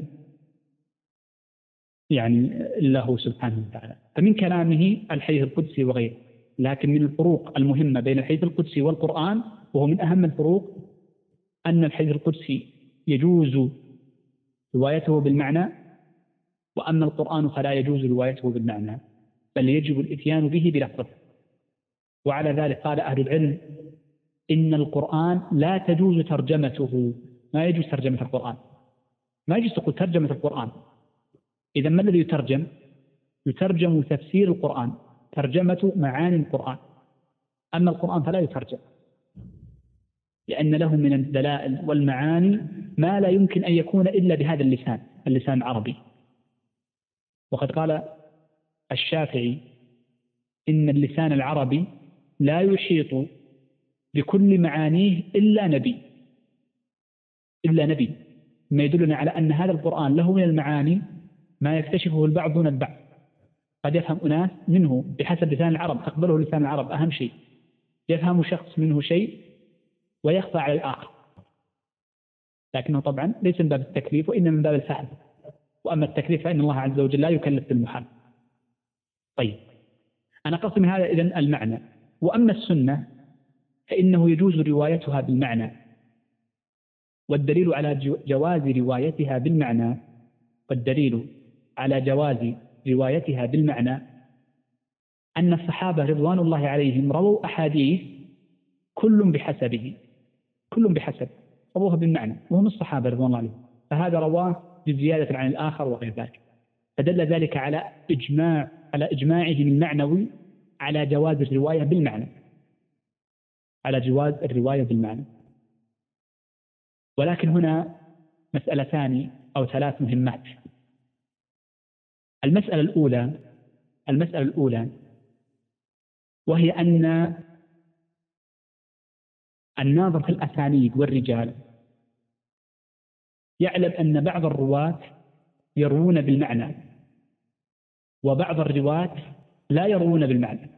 يعني إلا هو سبحانه وتعالى. فمن كلامه الحديث القدسي وغيره. لكن من الفروق المهمة بين الحديث القدسي والقرآن، وهو من أهم الفروق، أن الحديث القدسي يجوز روايته بالمعنى، وأما القرآن فلا يجوز روايته بالمعنى، بل يجب الإتيان به بلفظه. وعلى ذلك قال أهل العلم إن القرآن لا تجوز ترجمته، ما يجوز ترجمة القرآن، ما يجوز تقول ترجمة القرآن. إذا ما الذي يترجم؟ يترجم تفسير القرآن، ترجمة معاني القرآن. أما القرآن فلا يترجم، لأن له من الدلائل والمعاني ما لا يمكن أن يكون إلا بهذا اللسان، اللسان العربي. وقد قال الشافعي إن اللسان العربي لا يحيط بكل معانيه إلا نبي إلا نبي ما يدلنا على أن هذا القرآن له من المعاني ما يكتشفه البعض دون البعض. قد يفهم أناس منه بحسب لسان العرب، تقبله لسان العرب أهم شيء، يفهم شخص منه شيء ويخفى على الآخر، لكنه طبعا ليس من باب التكليف وإنما من باب الفهم. وأما التكليف فإن الله عز وجل لا يكلف بالمحال. طيب، أنا قصدي من هذا إذن المعنى. وأما السنة فإنه يجوز روايتها بالمعنى، والدليل على جواز روايتها بالمعنى والدليل على جواز روايتها بالمعنى أن الصحابة رضوان الله عليهم رووا أحاديث كل بحسبه كل بحسب رووها بالمعنى، وهم الصحابة رضوان الله عليهم، فهذا رواه بزيادة عن الآخر وغير ذلك، فدل ذلك على إجماع على إجماعهم المعنوي على جواز الرواية بالمعنى على جواز الرواية بالمعنى. ولكن هنا مسألتان أو ثلاث مهمات. المسألة الأولى المسألة الأولى وهي أن الناظر في الأسانيد والرجال يعلم أن بعض الرواة يروون بالمعنى وبعض الرواة لا يروون بالمعنى،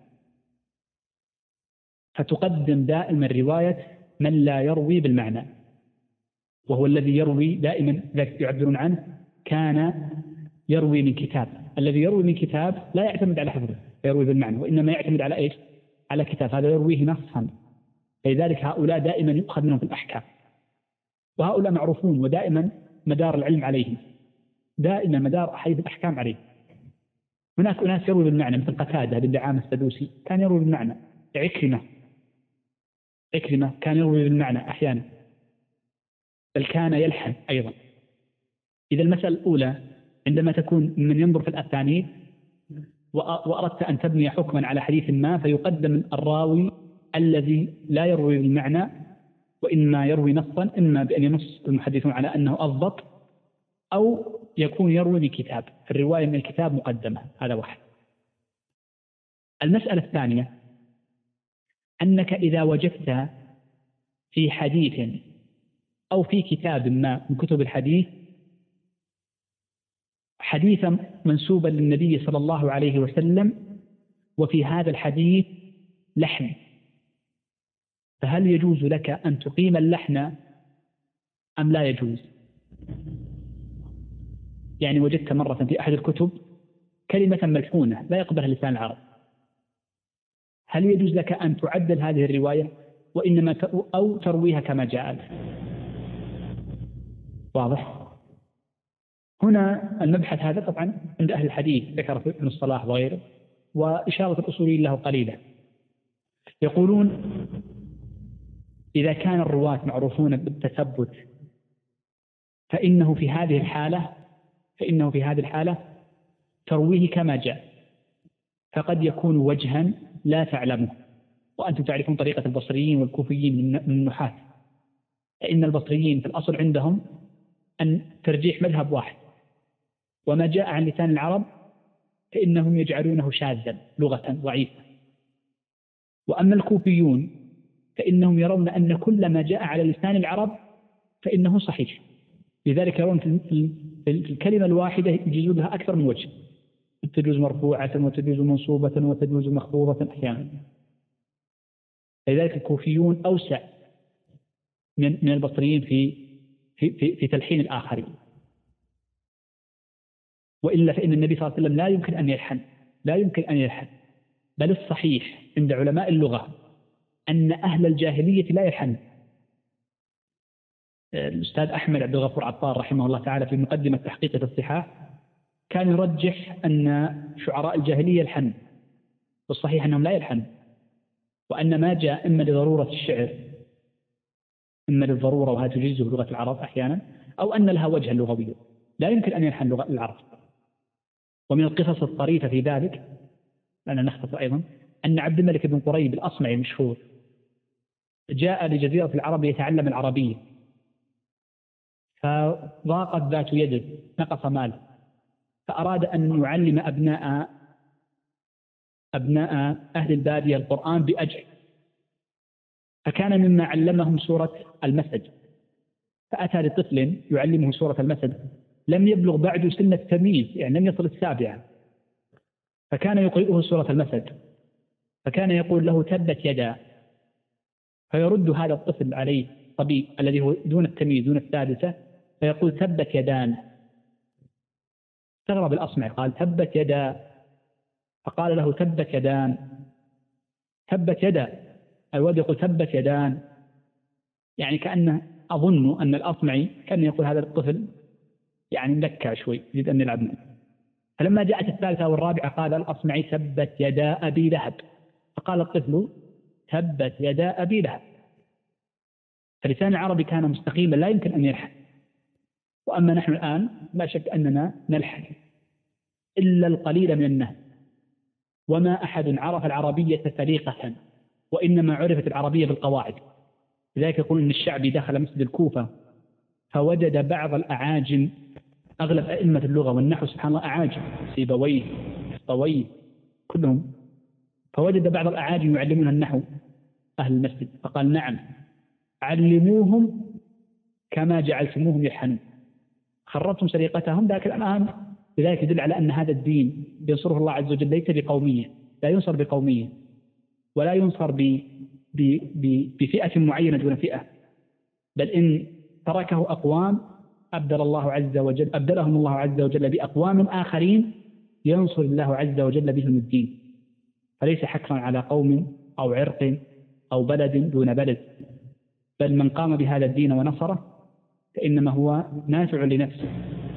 فتقدم دائما رواية من لا يروي بالمعنى، وهو الذي يروي دائما، ذلك يعبرون عنه كان يروي من كتاب. الذي يروي من كتاب لا يعتمد على حفظه يروي بالمعنى، وإنما يعتمد على إيش؟ على كتاب، هذا يرويه نصا. لذلك هؤلاء دائما يؤخذ منهم في الأحكام، وهؤلاء معروفون ودائما مدار العلم عليهم، دائما مدار أحاديث الأحكام عليه. هناك أناس يروي بالمعنى مثل قتادة بن دعامة السدوسي كان يروي بالمعنى، عكرمة عكرمة كان يروي بالمعنى أحيانا، بل كان يلحن أيضا. إذا المسألة الأولى عندما تكون من ينظر في الأسانيد وأردت أن تبني حكما على حديث ما، فيقدم الراوي الذي لا يروي بالمعنى، وإما يروي نصا، إما بأن ينص المحدثون على أنه أضبط، أو يكون يروي بكتاب، الرواية من الكتاب مقدمة. هذا واحد. المسألة الثانية أنك إذا وجدت في حديث أو في كتاب ما من كتب الحديث حديثا منسوبا للنبي صلى الله عليه وسلم، وفي هذا الحديث لحن، فهل يجوز لك أن تقيم اللحن أم لا يجوز؟ يعني وجدت مرة في أحد الكتب كلمة ملحونة لا يقبلها لسان العرب، هل يجوز لك أن تعدل هذه الرواية وإنما أو ترويها كما جاءت؟ واضح؟ هنا المبحث هذا طبعا عند أهل الحديث ذكر في ابن الصلاح وغيره، وإشارة الأصوليين له قليلة. يقولون إذا كان الرواة معروفون بالتثبت فإنه في هذه الحالة فإنه في هذه الحالة ترويه كما جاء، فقد يكون وجها لا تعلمه. وأنتم تعرفون طريقة البصريين والكوفيين من النحاة، فإن البصريين في الأصل عندهم أن ترجيح مذهب واحد، وما جاء عن لسان العرب فإنهم يجعلونه شاذا لغة ضعيفة. وأما الكوفيون فإنهم يرون أن كل ما جاء على لسان العرب فإنه صحيح، لذلك يرون في الكلمة الواحدة يجوز لها أكثر من وجه، تجوز مرفوعة وتجوز منصوبة وتجوز مخفوضة أحيانا. لذلك الكوفيون أوسع من من البصريين في في في, في تلحين الآخرين. وإلا فإن النبي صلى الله عليه وسلم لا يمكن أن يلحن، لا يمكن أن يلحن، بل الصحيح عند علماء اللغة أن أهل الجاهلية لا يلحن. الأستاذ أحمد عبد الغفور عطار رحمه الله تعالى في مقدمة تحقيق الصحاح كان يرجح أن شعراء الجاهلية يلحن، والصحيح أنهم لا يلحن، وأن ما جاء إما لضرورة الشعر إما للضرورة وهذا تجيزه لغة العرب أحيانا، أو أن لها وجها لغويا لا يمكن أن يلحن لغة العرب. ومن القصص الطريفة في ذلك لأننا نختصر أيضا أن عبد الملك بن قريب الأصمعي المشهور جاء لجزيرة العرب ليتعلم العربية، فضاقت ذات يده نقص ماله، فأراد أن يعلم أبناء أبناء أهل البادية القرآن بأجر، فكان مما علمهم سورة المسد، فأتى لطفل يعلمه سورة المسد لم يبلغ بعد سن التمييز، يعني لم يصل السابعة، فكان يقرئه سورة المسد، فكان يقول له تبت يدا، فيرد هذا الطفل عليه طبيب الذي هو دون التمييز دون السادسة فيقول تبت يدان. استغرب الأصمعي قال تبت يدا، فقال له تبت يدان، تبت يدا، الولد يقول تبت يدان، يعني كأنه أظن أن الأصمعي كان يقول هذا الطفل يعني ملكع شوي يريد أن يلعب معه. فلما جاءت الثالثة والرابعة قال الأصمعي تبت يدا أبي لهب، فقال الطفل تبت يدا أبي لهب. فلسان العربي كان مستقيما لا يمكن أن يلحن. وأما نحن الآن لا شك أننا نلحن إلا القليل من الناس، وما أحد عرف العربية سليقة، وإنما عرفت العربية بالقواعد. لذلك يقول أن الشعبي دخل مسجد الكوفة فوجد بعض الأعاجم، أغلب أئمة اللغة والنحو سبحان الله أعاجم، سيبويه طويه كلهم، فوجد بعض الأعاجم يعلمون النحو أهل المسجد، فقال نعم علموهم كما جعلتموهم يلحنون، خربتم سرقتهم لكن الآن. لذلك يدل على أن هذا الدين ينصره الله عز وجل ليس بقومية، لا ينصر بقومية ولا ينصر ب ب ب بفئة معينة دون فئة، بل إن تركه أقوام أبدل الله عز وجل أبدلهم الله عز وجل بأقوام آخرين ينصر الله عز وجل بهم الدين، فليس حكرا على قوم أو عرق أو بلد دون بلد، بل من قام بهذا الدين ونصره فإنما هو نافع لنفسه.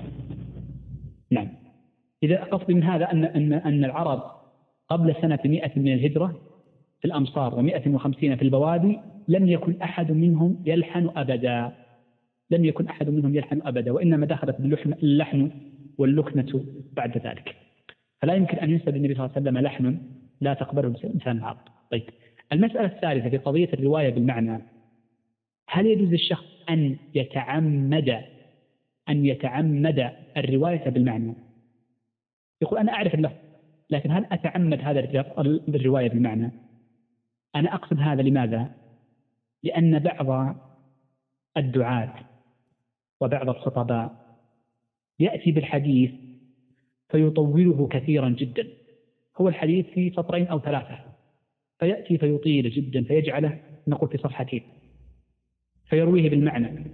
نعم. إذا قصدي من هذا أن أن أن العرب قبل سنة مئة من الهجرة في الأمصار ومئة وخمسين في البوادي لم يكن أحد منهم يلحن أبدا، لم يكن أحد منهم يلحن أبدا، وإنما دخلت اللحن واللكنة بعد ذلك. فلا يمكن أن ينسب النبي صلى الله عليه وسلم لحن لا تقبله لسان العرب. طيب، المسألة الثالثة في قضية الرواية بالمعنى، هل يجوز للشخص أن يتعمد أن يتعمد الرواية بالمعنى؟ يقول أنا أعرف اللفظ لكن هل أتعمد هذا الرواية بالمعنى؟ أنا أقصد هذا لماذا؟ لأن بعض الدعاة وبعض الخطباء يأتي بالحديث فيطوله كثيرا جدا، هو الحديث في سطرين أو ثلاثة، فيأتي فيطيل جدا فيجعله نقول في صفحتين فيرويه بالمعنى.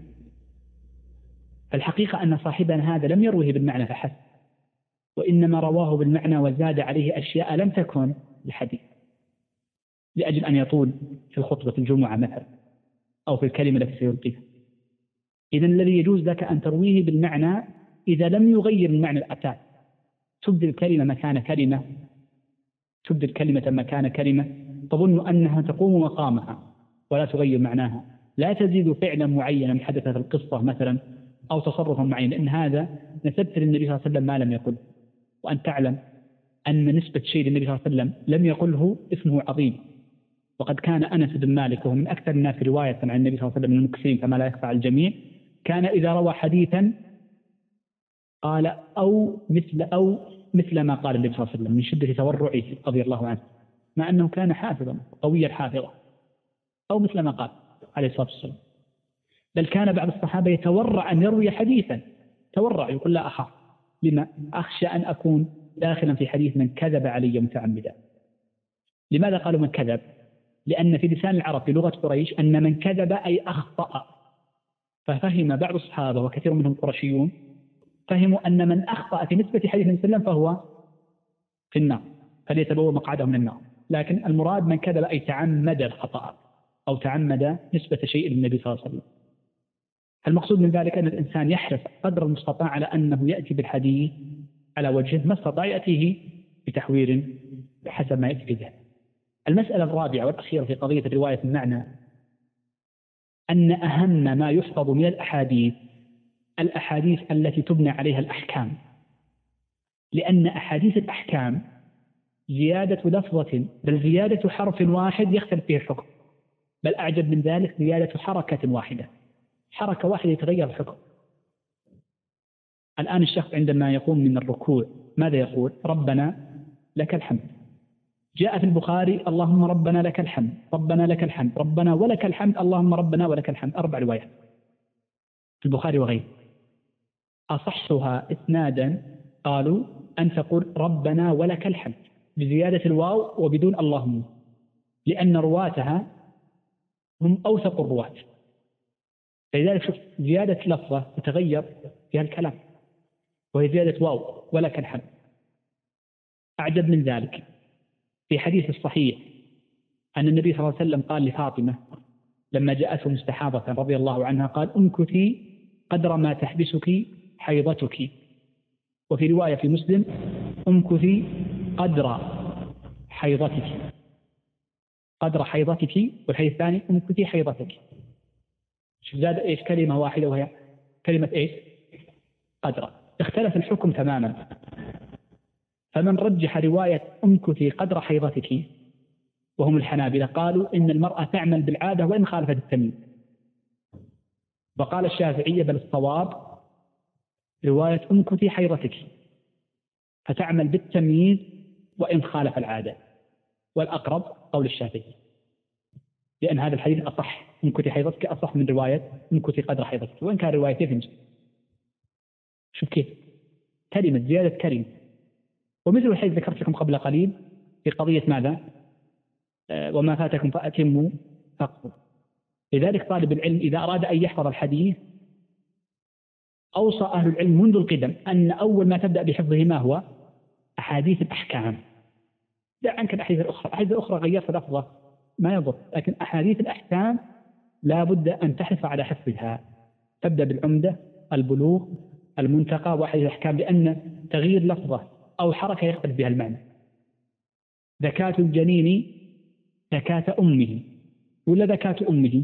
فالحقيقة أن صاحبنا هذا لم يرويه بالمعنى فحسب، وإنما رواه بالمعنى وزاد عليه أشياء لم تكن الحديث لأجل أن يطول في الخطبة الجمعة مثلا أو في الكلمة التي سيلقيها. إذا الذي يجوز لك أن ترويه بالمعنى إذا لم يغير المعنى الأساس، تبدل كلمة مكان كلمة، تبدل كلمة مكان كلمة تظن أنها تقوم مقامها ولا تغير معناها، لا تزيد فعلا معينا حدث في القصة مثلا أو تصرفا معين، لأن هذا نسبت للنبي صلى الله عليه وسلم ما لم يقل. وأن تعلم أن نسبة شيء للنبي صلى الله عليه وسلم لم يقله اسمه عظيم. وقد كان أنس بن مالك وهو من أكثر الناس رواية عن النبي صلى الله عليه وسلم من المكثرين كما لا يخفى على الجميع، كان إذا روى حديثا قال أو مثل أو مثل ما قال النبي صلى الله عليه وسلم من شدة تورعه رضي الله عنه، مع أنه كان حافظا قوي الحافظة، أو مثل ما قال عليه الصلاة والسلام. بل كان بعض الصحابة يتورع أن يروي حديثا، تورع يقول لا أخاف، لما أخشى أن أكون داخلا في حديث من كذب علي متعمدا. لماذا قالوا من كذب؟ لأن في لسان العرب في لغة قريش أن من كذب أي أخطأ، ففهم بعض الصحابة وكثير منهم قرشيون فهموا أن من أخطأ في نسبة حديث النبي صلى الله عليه وسلم فهو في النار فليتبوأ مقعده من النار. لكن المراد من كذب أي تعمد الخطأ أو تعمد نسبة شيء للنبي صلى الله عليه وسلم. المقصود من ذلك أن الإنسان يحرص قدر المستطاع على أنه يأتي بالحديث على وجه ما استطاع يأتيه بتحوير بحسب ما يأتي به. المسألة الرابعة والأخيرة في قضية الرواية المعنى أن أهم ما يحفظ من الأحاديث الأحاديث التي تبنى عليها الأحكام، لأن أحاديث الأحكام زيادة لفظة بل زيادة حرف واحد يختلف فيه الحكم، بل أعجب من ذلك زيادة حركة واحدة، حركة واحدة يتغير الحكم. الآن الشخص عندما يقوم من الركوع ماذا يقول؟ ربنا لك الحمد. جاء في البخاري اللهم ربنا لك الحمد، ربنا لك الحمد، ربنا ولك الحمد، اللهم ربنا ولك الحمد، أربع روايات في البخاري وغيره. أصحها إسنادا قالوا أن تقول ربنا ولك الحمد بزيادة الواو وبدون اللهم، لأن رواتها هم أوثق الرواة، فلذلك شوف زيادة لفظة تتغير فيها الكلام وهي زيادة واو ولك الحمد. أعجب من ذلك في حديث الصحيح أن النبي صلى الله عليه وسلم قال لفاطمة لما جاءته مستحاضة رضي الله عنها قال امكثي قدر ما تحبسك حيضتك، وفي رواية في مسلم امكثي قدر حيضتك، قدر حيضتك، والحديث الثاني امكثي حيضتك. شوف زاد ايش كلمة واحدة وهي كلمة ايش؟ قدر. اختلف الحكم تماما. فمن رجح رواية امكثي قدر حيضتك وهم الحنابلة قالوا إن المرأة تعمل بالعادة وإن خالفت التمييز، وقال الشافعية بل الصواب رواية امكثي حيضتك فتعمل بالتمييز وإن خالف العادة، والأقرب قول الشافعي لأن هذا الحديث أصح، امكثي حيضتك أصح من رواية امكثي قدر حيضتك وإن كان روايتين فنجل. شوف كيف كلمة زيادة كلمة. ومثل الحديث ذكرت لكم قبل قليل في قضية ماذا؟ آه وما فاتكم فأتموا فاقضوا. لذلك طالب العلم إذا أراد أن يحفظ الحديث أوصى أهل العلم منذ القدم أن أول ما تبدأ بحفظه ما هو؟ أحاديث الأحكام. دع عنك الأحاديث الأخرى، الأحاديث الأخرى غيرت لفظة ما يضر، لكن أحاديث الأحكام لا بد أن تحرص على حفظها. تبدأ بالعمدة، البلوغ، المنتقى وأحاديث الأحكام، لأن تغيير لفظة أو حركة يختلف بها المعنى. زكاة الجنين زكاة أمه ولا زكاة أمه؟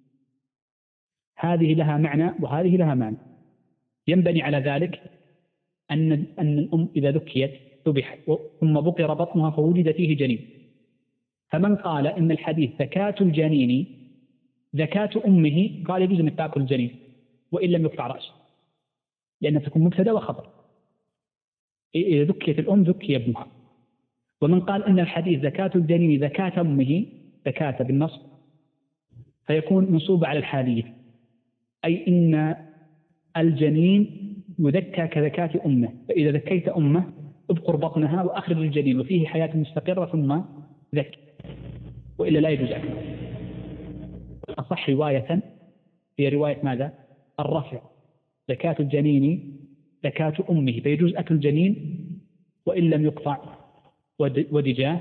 هذه لها معنى وهذه لها معنى. ينبني على ذلك أن أن الأم إذا ذكيت ذبحت ثم بقر بطنها فوجد فيه جنين، فمن قال إن الحديث زكاة الجنين زكاة أمه قال يجوز أن تأكل الجنين وإن لم يقطع رأسه، لأن تكون مبتدأ وخبر. إذا ذكيت الأم ذكي ابنها. ومن قال إن الحديث زكاة الجنين زكاة أمه زكاة بالنصب فيكون منصوب على الحالية، أي إن الجنين يذكى كزكاة أمه، فإذا ذكيت أمه ابقر بطنها وأخرج الجنين وفيه حياة مستقرة ثم ذك. وإلا لا يجوز أكله. أصح رواية هي رواية ماذا؟ الرفع، زكاة الجنين زكاة أمه، فيجوز أكل الجنين وإن لم يقطع ودجاه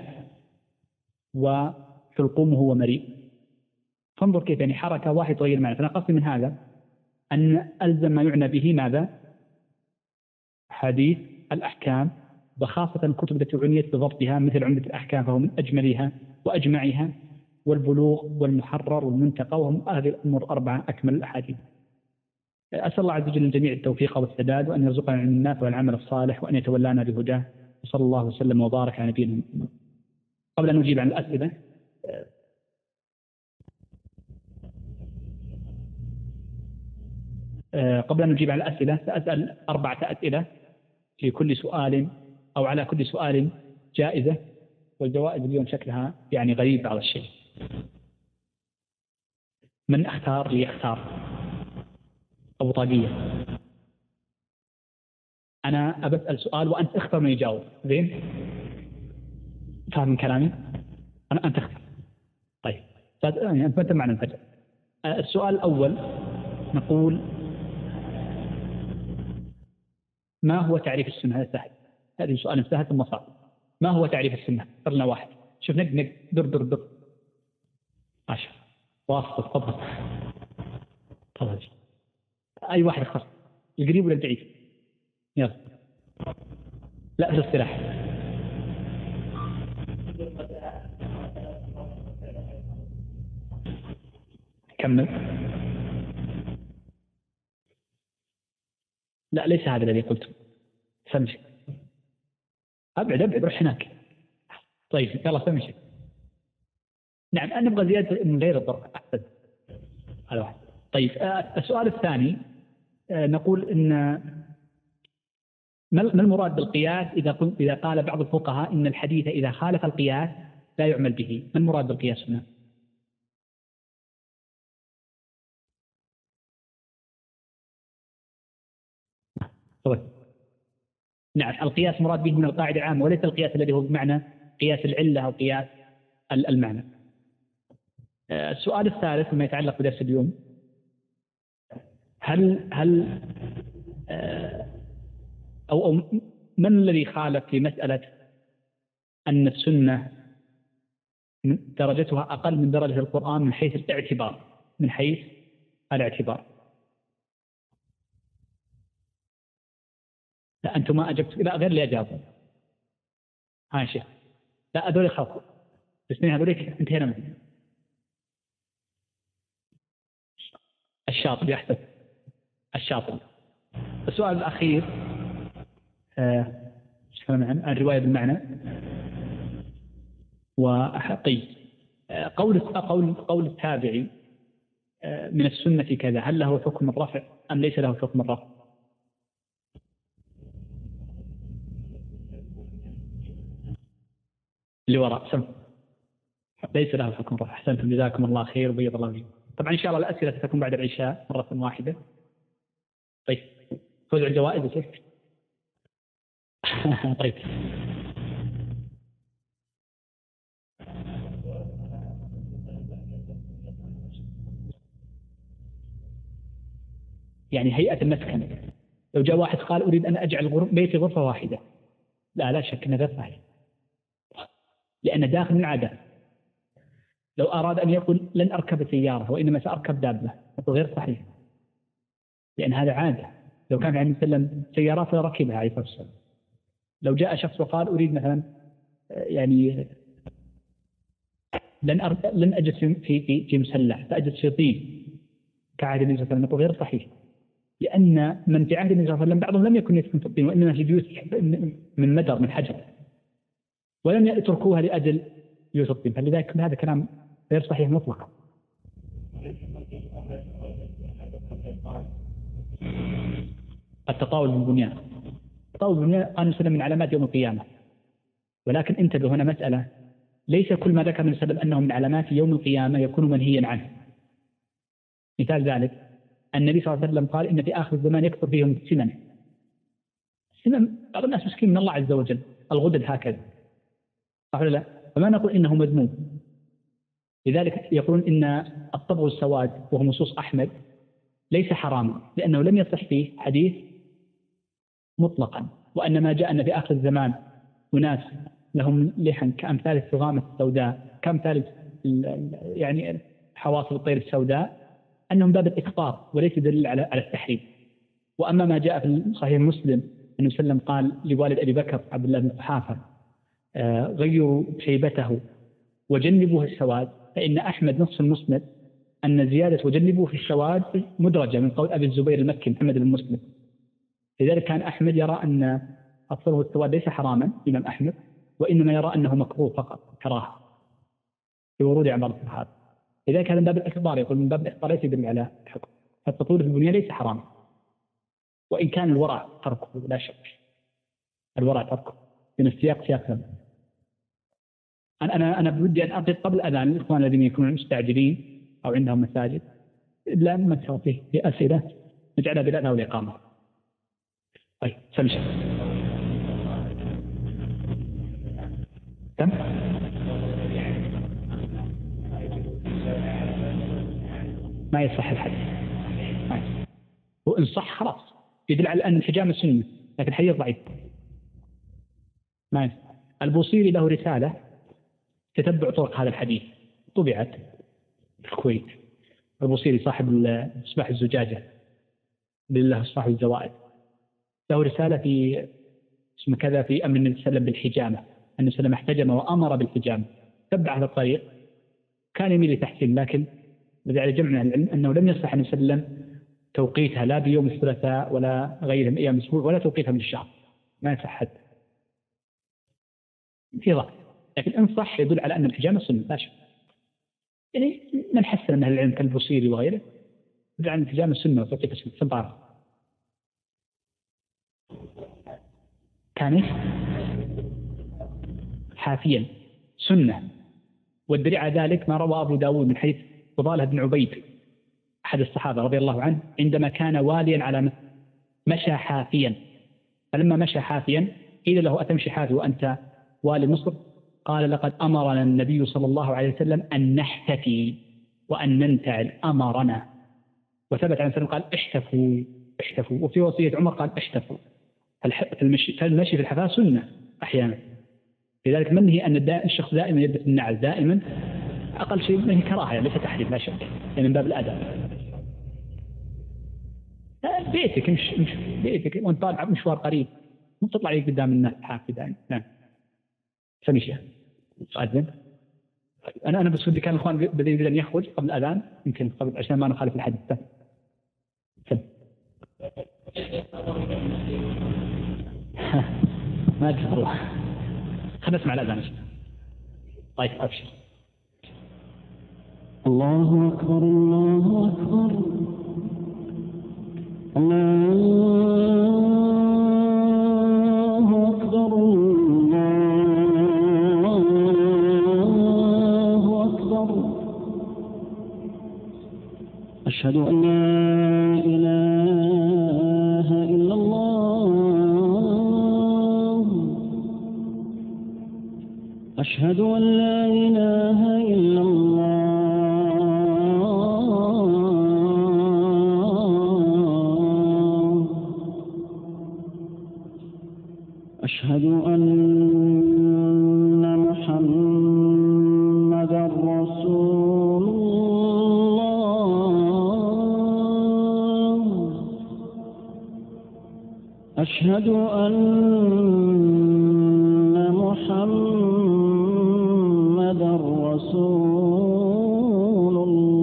وحلقومه ومريء. فانظر كيف يعني حركة واحد تغير معنى. فأنا قصدي من هذا أن ألزم ما يعنى به ماذا؟ حديث الأحكام، وخاصة الكتب التي عنيت بضبطها مثل عمدة الأحكام فهو من أجملها وأجمعها، والبلوغ والمحرر والمنتقى، وهم هذه الأمور أربعة أكمل الأحاديث. أسأل الله عز وجل للجميع التوفيق والسداد، وأن يرزقنا علم النافع والعمل الصالح، وأن يتولانا بهداه، وصلى الله وسلم وبارك على نبينا محمد. قبل أن نجيب عن الأسئلة قبل أن نجيب عن الأسئلة سأسأل أربعة أسئلة في كل سؤال أو على كل سؤال جائزة، والجوائز اليوم شكلها يعني غريب بعض الشيء. من اختار ليختار؟ أبو طاقية. أنا أبسأل سؤال وأنت اختر من يجاوب. زين؟ فاهم من كلامي؟ أنا أنت اختر. طيب أنت ما معنى الفجر. السؤال الأول نقول: ما هو تعريف السنة؟ هذا سهل، هذا سؤال سهل ثم صعب. ما هو تعريف السنة؟ اخترنا واحد. شوف نق نق در در در عشر واسطة. تفضل تفضل. أي واحد اختر، القريب ولا البعيد؟ يلا. لا في الاصطلاح. كمل. لا ليس هذا الذي قلته. سمشي. أبعد أبعد روح هناك. طيب يلا سمشي. نعم أنا نبغى زيادة من غير الضرب أحسن. هذا واحد. طيب السؤال الثاني نقول إن ما المراد بالقياس إذا قلت إذا قال بعض الفقهاء إن الحديث إذا خالف القياس لا يعمل به؟ ما المراد بالقياس هنا؟ طيب. نعم القياس مراد به من القاعدة العامة، وليس القياس الذي هو بمعنى قياس العلة أو قياس المعنى. السؤال الثالث فيما يتعلق بدرس اليوم: هل هل أو, أو من الذي خالف في مسألة أن السنة درجتها أقل من درجة القرآن من حيث الاعتبار؟ من حيث الاعتبار. لا أنتم ما أجبت. لا غير اللي أجابوا. ها يا شيخ. لا هذول خلصوا. الاثنين هذوليك انتهينا منهم. الشاطبي أحسن. الشاطبي. السؤال الأخير آه عن الرواية بالمعنى وحقي. آه قول قول قول التابعي آه من السنة كذا، هل له حكم الرفع أم ليس له حكم الرفع؟ اللي وراء سم. ليس له حكم الرفع. أحسنتم جزاكم الله خير وبيض الله وجهكم. طبعا إن شاء الله الأسئلة ستكون بعد العشاء مرة واحدة. طيب خذوا الجوائز يا شيخ. طيب يعني هيئة المسكن، لو جاء واحد قال أريد أن أجعل بيتي غرفة واحدة، لا لا شك أن غير صحيح، لأن داخل من العادة. لو أراد أن يقول لن أركب سيارة وإنما سأركب دابة، غير صحيح، لأن هذا عادة. لو كان عليه وسلم سيارات لركبها عليه الصلاة والسلام. لو جاء شخص وقال أريد مثلا يعني لن أر... لن أجلس في في في مسلح، فأجلس في طين كعهد النبي صلى الله عليه وسلم، غير صحيح، لأن من في عهد النبي صلى الله عليه وسلم بعضهم لم يكن يسكن في الطين، وإنما في بيوت من مدر من حجر، ولم يتركوها لأجل بيوت الطين، فلذلك هذا كلام غير صحيح مطلقا. التطاول بالبنيان، التطاول بالبنيان قال النبي من علامات يوم القيامة، ولكن انتبه هنا مسألة، ليس كل ما ذكر النبي صلى الله عليه وسلم أنه من علامات يوم القيامة يكون منهيا عنه. مثال ذلك النبي صلى الله عليه وسلم قال إن في آخر الزمان يكثر فيهم السمن. السمن بعض الناس مسكين من الله عز وجل، الغدد هكذا، صح ولا لا؟ فما نقول إنه مذموم، لذلك يقولون إن الطبغ السواد وهو نصوص أحمد ليس حراما، لأنه لم يصح فيه حديث مطلقا، وأن ما جاء أن في آخر الزمان أناس لهم لحن كأمثال الثغامة السوداء، كأمثال يعني حواصل الطير السوداء، أنهم باب الإكثار وليس دليل على على التحريم. وأما ما جاء في صحيح مسلم أنه سلم قال لوالد أبي بكر عبد الله بن قحافة آه غيروا شيبته وجنبوه السواد، فإن أحمد نص المسند أن زيادة وجنبوه في السواد مدرجة من قول أبي الزبير المكي محمد بن مسلم. لذلك كان أحمد يرى أن الصبغ والسواد ليس حراما الإمام أحمد، وإنما يرى أنه مكروه فقط كراهة بورود عبارة الصحابة. لذلك هذا من باب الإخبار، يقول من باب الإخبار ليس يدل على الحكم. فالتطوير في البنية ليس حراما، وإن كان الورع تركه لا شك، الورع تركه من السياق سياق ثابت. أنا أنا أنا بودي أن أقف قبل الأذان الإخوان الذين يكونون مستعجلين أو عندهم مساجد، إلا ما تشوف فيه في أسئلة نجعلها بالأذان والإقامة. طيب سمشة تم. ما يصح الحديث، ما يصح. وإن صح خلاص يدل على أن الحجامة سنة، لكن الحديث ضعيف ما يصح. البوصيري له رسالة تتبع طرق هذا الحديث، طبعت في الكويت. البوصيري صاحب مصباح الزجاجة لله صاحب الزوائد، له رسالة في اسمه كذا في أمر النبي صلى الله عليه وسلم بالحجامة، أن النبي احتجم وأمر بالحجامة، تبع هذا الطريق، كان يميل لتحسين، لكن الذي على جمع من العلم أنه لم يصح النبي صلى الله عليه وسلم توقيتها لا بيوم الثلاثاء ولا غيره من أيام الأسبوع ولا توقيتها من الشهر، ما يصح حد في ضعف. لكن إن صح يدل على أن الحجامة سنة لا شك. يعني من حسن من أهل العلم كالبوصيري وغيره يدل على أن الحجامة سنة وتوقيتها سنة. كان حافيا سنة، والدليل على ذلك ما روى أبو داود من حيث فضالة بن عبيد أحد الصحابة رضي الله عنه عندما كان واليا على مشى حافيا، فلما مشى حافيا قيل له أتمشي حافي وأنت والي مصر؟ قال لقد أمرنا النبي صلى الله عليه وسلم أن نحتفي وأن ننتعل، أمرنا. وثبت عن سلم قال احتفوا احتفوا، وفي وصية عمر قال احتفوا. فالمشي في الحفاة سنة أحيانا، لذلك منهي أن الشخص دائما يلبس النعل دائما، أقل شيء منه كراهة يعني ليس تحريم لا شك، يعني من باب الأدب. بيتك مش مش بيتك وأنت طالع مشوار قريب مو تطلع عليك قدام الناس حافي دائما. نعم سميشة أذن. أنا أنا بس ودي كان الإخوان بدين أن يخرج قبل الأذان يمكن قبل عشان ما نخالف الحديث. سم ما أدري الله، خلنا نسمع الأذان. طيب أبشر. الله أكبر الله أكبر الله أكبر الله أكبر. أشهد أن لا إله إلا الله، أشهد أن لا إله إلا الله، أشهد أن محمدا رسول الله، أشهد أن محمدا رسول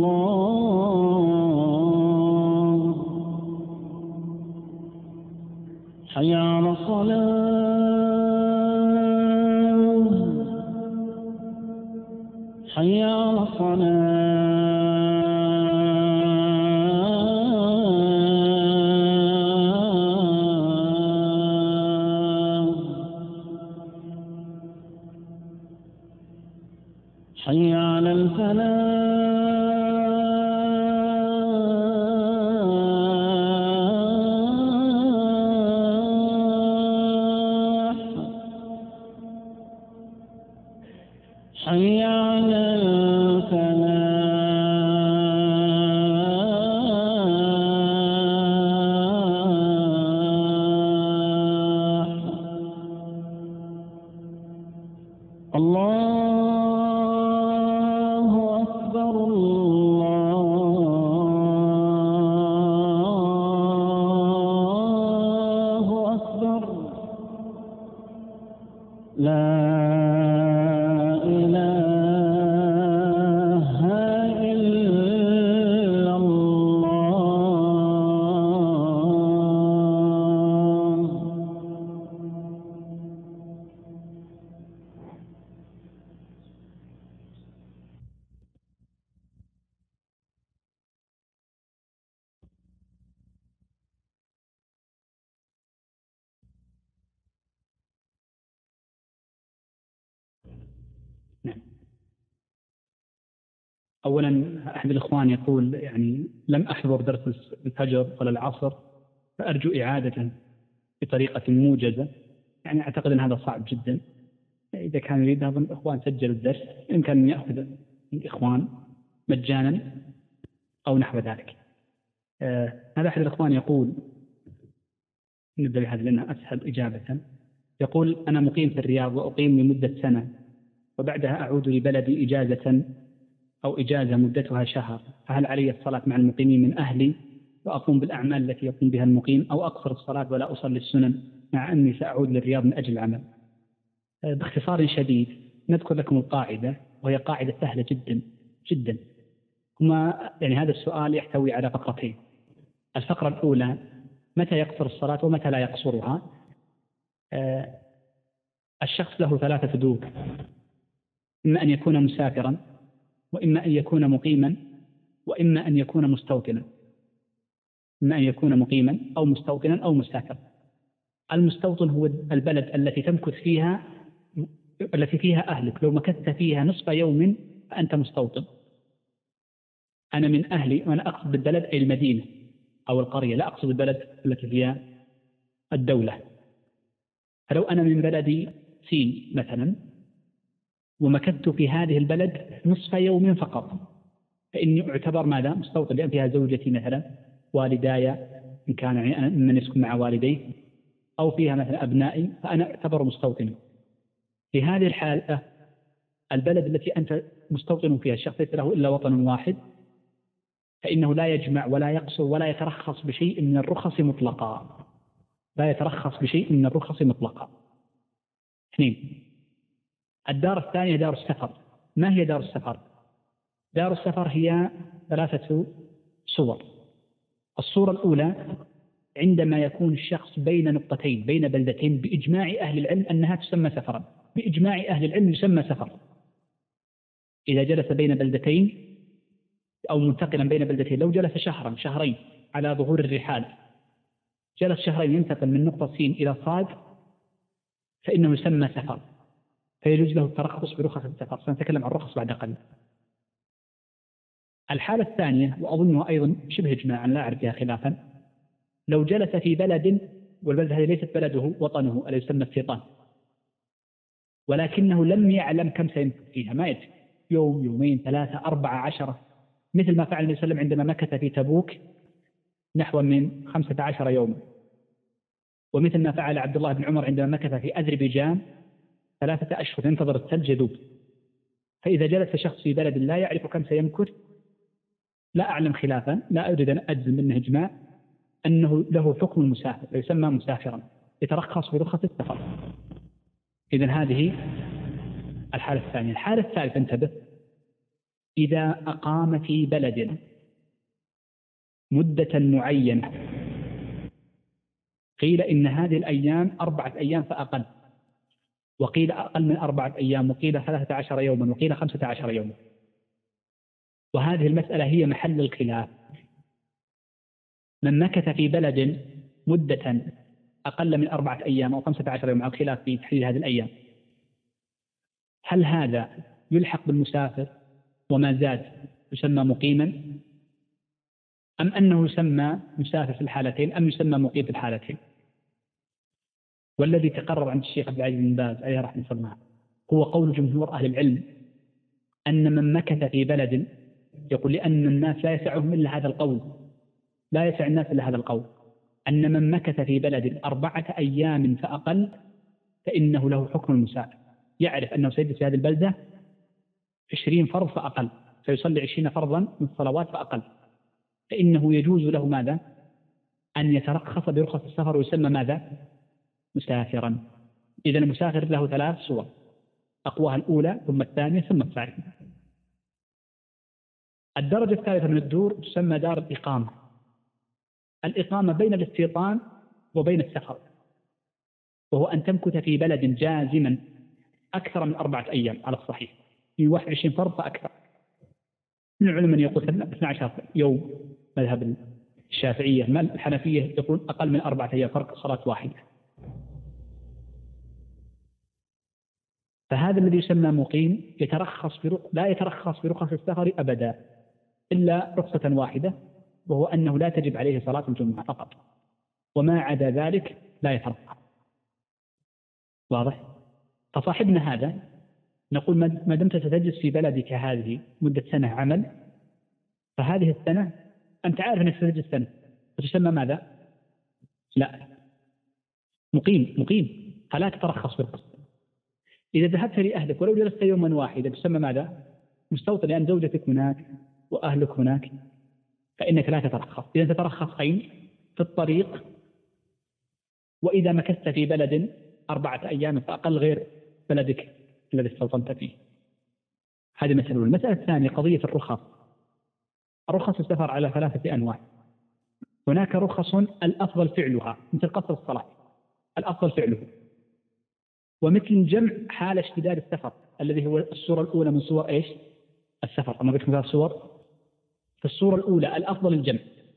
الله. حي على الصلاة، حي على الصلاة، حي على الفلاح، حي على الفلاح. أولا أحد الإخوان يقول يعني لم أحضر درس الفجر ولا العصر فأرجو إعادته بطريقة موجزة. يعني أعتقد أن هذا صعب جدا. إذا كان يريد هذا الإخوان سجلوا الدرس يمكن أن يأخذ الإخوان مجانا أو نحو ذلك. آه هذا أحد الإخوان يقول، نبدأ بهذا لأنها أسهل إجابة. يقول أنا مقيم في الرياض وأقيم لمدة سنة وبعدها أعود لبلدي إجازة أو إجازة مدتها شهر، فهل علي الصلاة مع المقيمين من أهلي وأقوم بالأعمال التي يقوم بها المقيم أو أقصر الصلاة ولا أصلي السنن مع أني سأعود للرياض من أجل العمل؟ باختصار شديد نذكر لكم القاعدة، وهي قاعدة سهلة جدا جدا. هما يعني هذا السؤال يحتوي على فقرتين. الفقرة الأولى متى يقصر الصلاة ومتى لا يقصرها. آه الشخص له ثلاثة دور، إما أن يكون مسافرا، وإما أن يكون مقيما، وإما أن يكون مستوطنا. إما أن يكون مقيما أو مستوطنا أو مسافرا. المستوطن هو البلد التي تمكث فيها التي فيها أهلك، لو مكثت فيها نصف يوم فأنت مستوطن. أنا من أهلي وأنا أقصد بالبلد أي المدينة أو القرية، لا أقصد البلد التي فيها الدولة. فلو أنا من بلدي سين مثلا ومكثت في هذه البلد نصف يوم فقط فإني أعتبر ماذا؟ مستوطن، لأن فيها زوجتي مثلا، والداي إن كان يعني أنا من يسكن مع والدي، أو فيها مثلا أبنائي، فأنا أعتبر مستوطن. في هذه الحالة البلد التي أنت مستوطن فيها الشخص ليس له إلا وطن واحد، فإنه لا يجمع ولا يقصر ولا يترخص بشيء من الرخص مطلقا. لا يترخص بشيء من الرخص مطلقا. اثنين، الدار الثانية دار السفر. ما هي دار السفر؟ دار السفر هي ثلاثة صور. الصورة الأولى عندما يكون الشخص بين نقطتين، بين بلدتين، بإجماع أهل العلم أنها تسمى سفرا. بإجماع أهل العلم يسمى سفر. إذا جلس بين بلدتين أو منتقلا بين بلدتين، لو جلس شهرا شهرين على ظهور الرحال، جلس شهرين ينتقل من نقطة سين إلى صاد، فإنه يسمى سفر، فيجوز له الترخص برخص السفر. سنتكلم عن الرخص بعد قليل. الحالة الثانية وأظنها أيضا شبه إجماعا لا أعرف فيها خلافا، لو جلس في بلد والبلد هذه ليست بلده وطنه الذي يسمى السيطان، ولكنه لم يعلم كم سيمكث فيها، ما يدري، يوم يومين ثلاثة أربعة عشرة، مثل ما فعل النبي صلى الله عليه وسلم عندما مكث في تبوك نحو من خمسة عشر يوما، ومثل ما فعل عبد الله بن عمر عندما مكث في أذربيجان ثلاثة أشهر ينتظر الثلج يذوب. فإذا جلس شخص في بلد لا يعرف كم سيمكث، لا أعلم خلافا، لا أريد أن أجزم منه إجماع، أنه له حكم المسافر، يسمى مسافرا، يترخص برخص السفر. إذن هذه الحالة الثانية. الحالة الثالثة انتبه، إذا أقام في بلد مدة معينة، قيل إن هذه الأيام أربعة أيام فأقل، وقيل أقل من أربعة أيام، وقيل ثلاثة عشر يوما، وقيل خمسة عشر يوما، وهذه المسألة هي محل الخلاف. من مكث في بلد مدة أقل من أربعة أيام أو خمسة عشر يوم، على الخلاف في تحديد هذه الأيام، هل هذا يلحق بالمسافر وما زاد يسمى مقيما، أم أنه يسمى مسافر في الحالتين، أم يسمى مقيم في الحالتين؟ والذي تقرر عند الشيخ عبد العزيز بن باز عليه رحمه الله هو قول جمهور أهل العلم أن من مكث في بلد، يقول لأن الناس لا يسعهم إلا هذا القول، لا يسع الناس إلا هذا القول، أن من مكث في بلد أربعة أيام فأقل فإنه له حكم المسافر، يعرف أنه سيجلس في هذه البلدة عشرين فرض فأقل، سيصلي عشرين فرضا من الصلوات فأقل، فإنه يجوز له ماذا؟ أن يترخص برخص السفر ويسمى ماذا؟ مسافرا. إذا المسافر له ثلاث صور، أقواها الأولى ثم الثانية ثم الثالثة. الدرجة الثالثة من الدور تسمى دار الإقامة. الإقامة بين الاستيطان وبين السفر، وهو أن تمكث في بلد جازما أكثر من أربعة أيام على الصحيح، في واحد وعشرين فرض فأكثر. من العلماء من يقول اثني عشر يوم، مذهب الشافعية، الحنفية يقول أقل من أربعة أيام، فرق صلاة واحدة. فهذا الذي يسمى مقيم يترخص في رخ... لا يترخص في رخص السفر أبدا إلا رخصة واحدة، وهو أنه لا تجب عليه صلاة الجمعة فقط، وما عدا ذلك لا يترخص. واضح؟ فصاحبنا هذا نقول ما دمت ستجلس في بلدك هذه مدة سنة عمل، فهذه السنة أنت عارف أنك ستجلس سنة، فتسمى ماذا؟ لا، مقيم مقيم فلا تترخص في القصة. إذا ذهبت لأهلك ولو جلست يوما واحدا تسمى ماذا؟ مستوطن، لأن زوجتك هناك وأهلك هناك، فإنك لا تترخص. إذا تترخص أين؟ في الطريق، وإذا مكثت في بلد أربعة أيام فأقل غير بلدك الذي استوطنت فيه. هذه مسألة. المسألة الثانية قضية الرخص. الرخص السفر على ثلاثة أنواع. هناك رخص الأفضل فعلها مثل قصر الصلاة، الأفضل فعله، ومثل الجمع حال اشتداد السفر الذي هو الصورة الأولى من صور إيش؟ السفر. أما قلت مثال صور، في الصورة الأولى الأفضل الجمع.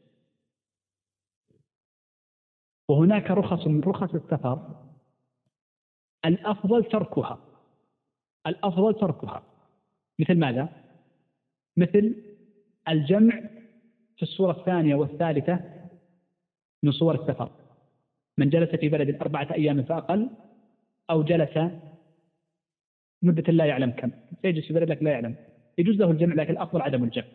وهناك رخص من رخص السفر الأفضل تركها، الأفضل تركها مثل ماذا؟ مثل الجمع في الصورة الثانية والثالثة من صور السفر، من جلس في بلد أربعة أيام فأقل، أو جلس مدة لا يعلم كم، سيجلس في بلد لك لا يعلم، يجوز له الجمع، لكن الأفضل عدم الجمع،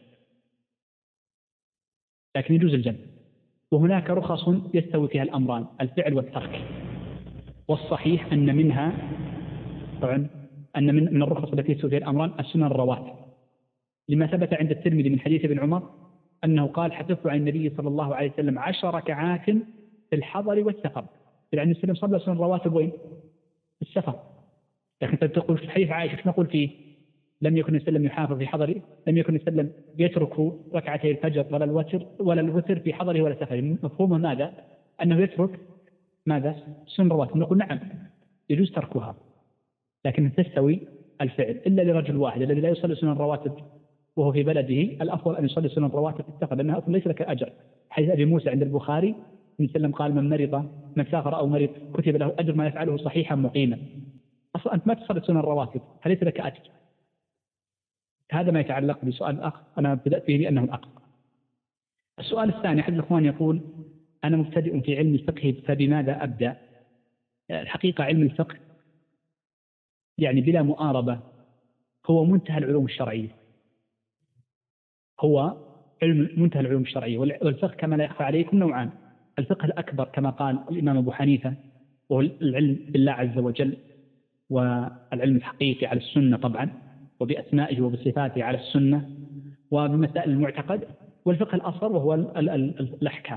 لكن يجوز الجمع. وهناك رخص يستوي فيها الأمران، الفعل والترك. والصحيح أن منها طبعا أن من من الرخص التي يستوي فيها الأمران السنن الرواتب، لما ثبت عند الترمذي من حديث ابن عمر أنه قال حفظت عن النبي صلى الله عليه وسلم عشر ركعات في الحضر والسفر. يعني النبي صلى الله عليه وسلم رواتب وين؟ في السفر. لكن تقول في حديث عائشة ايش نقول فيه؟ لم يكن يسلم يحافظ في حضره، لم يكن يسلم يترك ركعتي الفجر ولا الوتر ولا الوتر في حضره ولا سفره. مفهومه ماذا؟ أنه يترك ماذا؟ سنن رواتب. نقول نعم يجوز تركها، لكن تستوي الفعل إلا لرجل واحد الذي لا يصلي سنن رواتب وهو في بلده، الأفضل أن يصلي سنن رواتب في السفر، لأنها أصلا ليس لك أجر. حيث أبي موسى عند البخاري من سلم قال من مرض من سافر أو مرض كتب له أجر ما يفعله صحيحا مقيما. أصلا أنت ما تصلي سنن رواتب فليس لك أجر. هذا ما يتعلق بسؤال الأخ، أنا بدأت به لأنه الأخ. السؤال الثاني، أحد الإخوان يقول أنا مبتدئ في علم الفقه فبماذا أبدأ؟ الحقيقة علم الفقه يعني بلا مؤاربة هو منتهى العلوم الشرعية، هو علم منتهى العلوم الشرعية. والفقه كما لا يخفى عليكم نوعان: الفقه الأكبر كما قال الإمام أبو حنيفة وهو العلم بالله عز وجل والعلم الحقيقي على السنة طبعا، وبأسمائه وبصفاته على السنة وبمسائل المعتقد، والفقه الأصغر وهو ال ال ال الأحكام.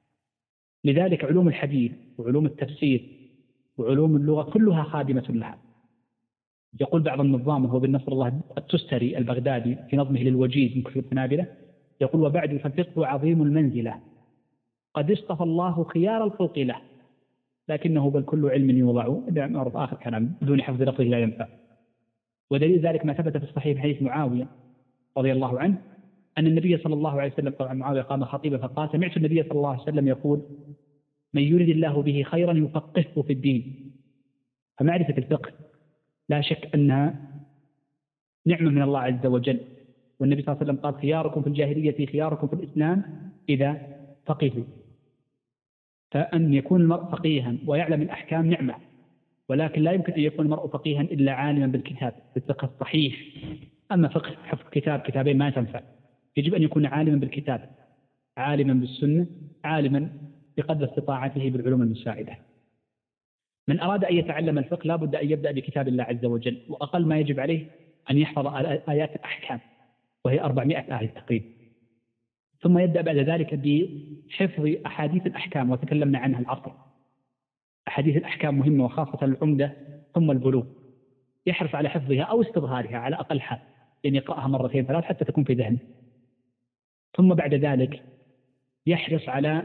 لذلك علوم الحديث وعلوم التفسير وعلوم اللغة كلها خادمة لها. يقول بعض النظام وهو بن نصر الله التستري البغدادي في نظمه للوجيز من كتب الحنابلة، يقول وبعد فالفقه عظيم المنزلة قد اصطفى الله خيار الخلق له، لكنه بل كل علم يوضع معروف آخر كلام بدون حفظ لفظه لا ينفع. ودليل ذلك ما ثبت في الصحيح في حديث معاوية رضي الله عنه أن النبي صلى الله عليه وسلم، طبعا معاوية قام خطيبا فقال سمعت النبي صلى الله عليه وسلم يقول من يريد الله به خيرا يفقهه في الدين. فمعرفة الفقه لا شك أنها نعمة من الله عز وجل، والنبي صلى الله عليه وسلم قال خياركم في الجاهلية خياركم في الإسلام إذا فقهوا. فأن يكون المرء فقيها ويعلم الأحكام نعمة، ولكن لا يمكن أن يكون المرء فقيها إلا عالما بالكتاب بالفقه الصحيح. أما فقه حفظ كتاب كتابين ما تنفع، يجب أن يكون عالما بالكتاب، عالما بالسنة، عالما بقدر استطاعته بالعلوم المساعدة. من أراد أن يتعلم الفقه لا بد أن يبدأ بكتاب الله عز وجل، وأقل ما يجب عليه أن يحفظ آيات الأحكام وهي أربعمائة آية تقريبا، ثم يبدأ بعد ذلك بحفظ أحاديث الأحكام وتكلمنا عنها العصر. أحاديث الأحكام مهمة وخاصة العمدة ثم البلوغ، يحرص على حفظها أو استظهارها على أقل حال، يعني يقرأها مرتين ثلاث حتى تكون في ذهنه. ثم بعد ذلك يحرص على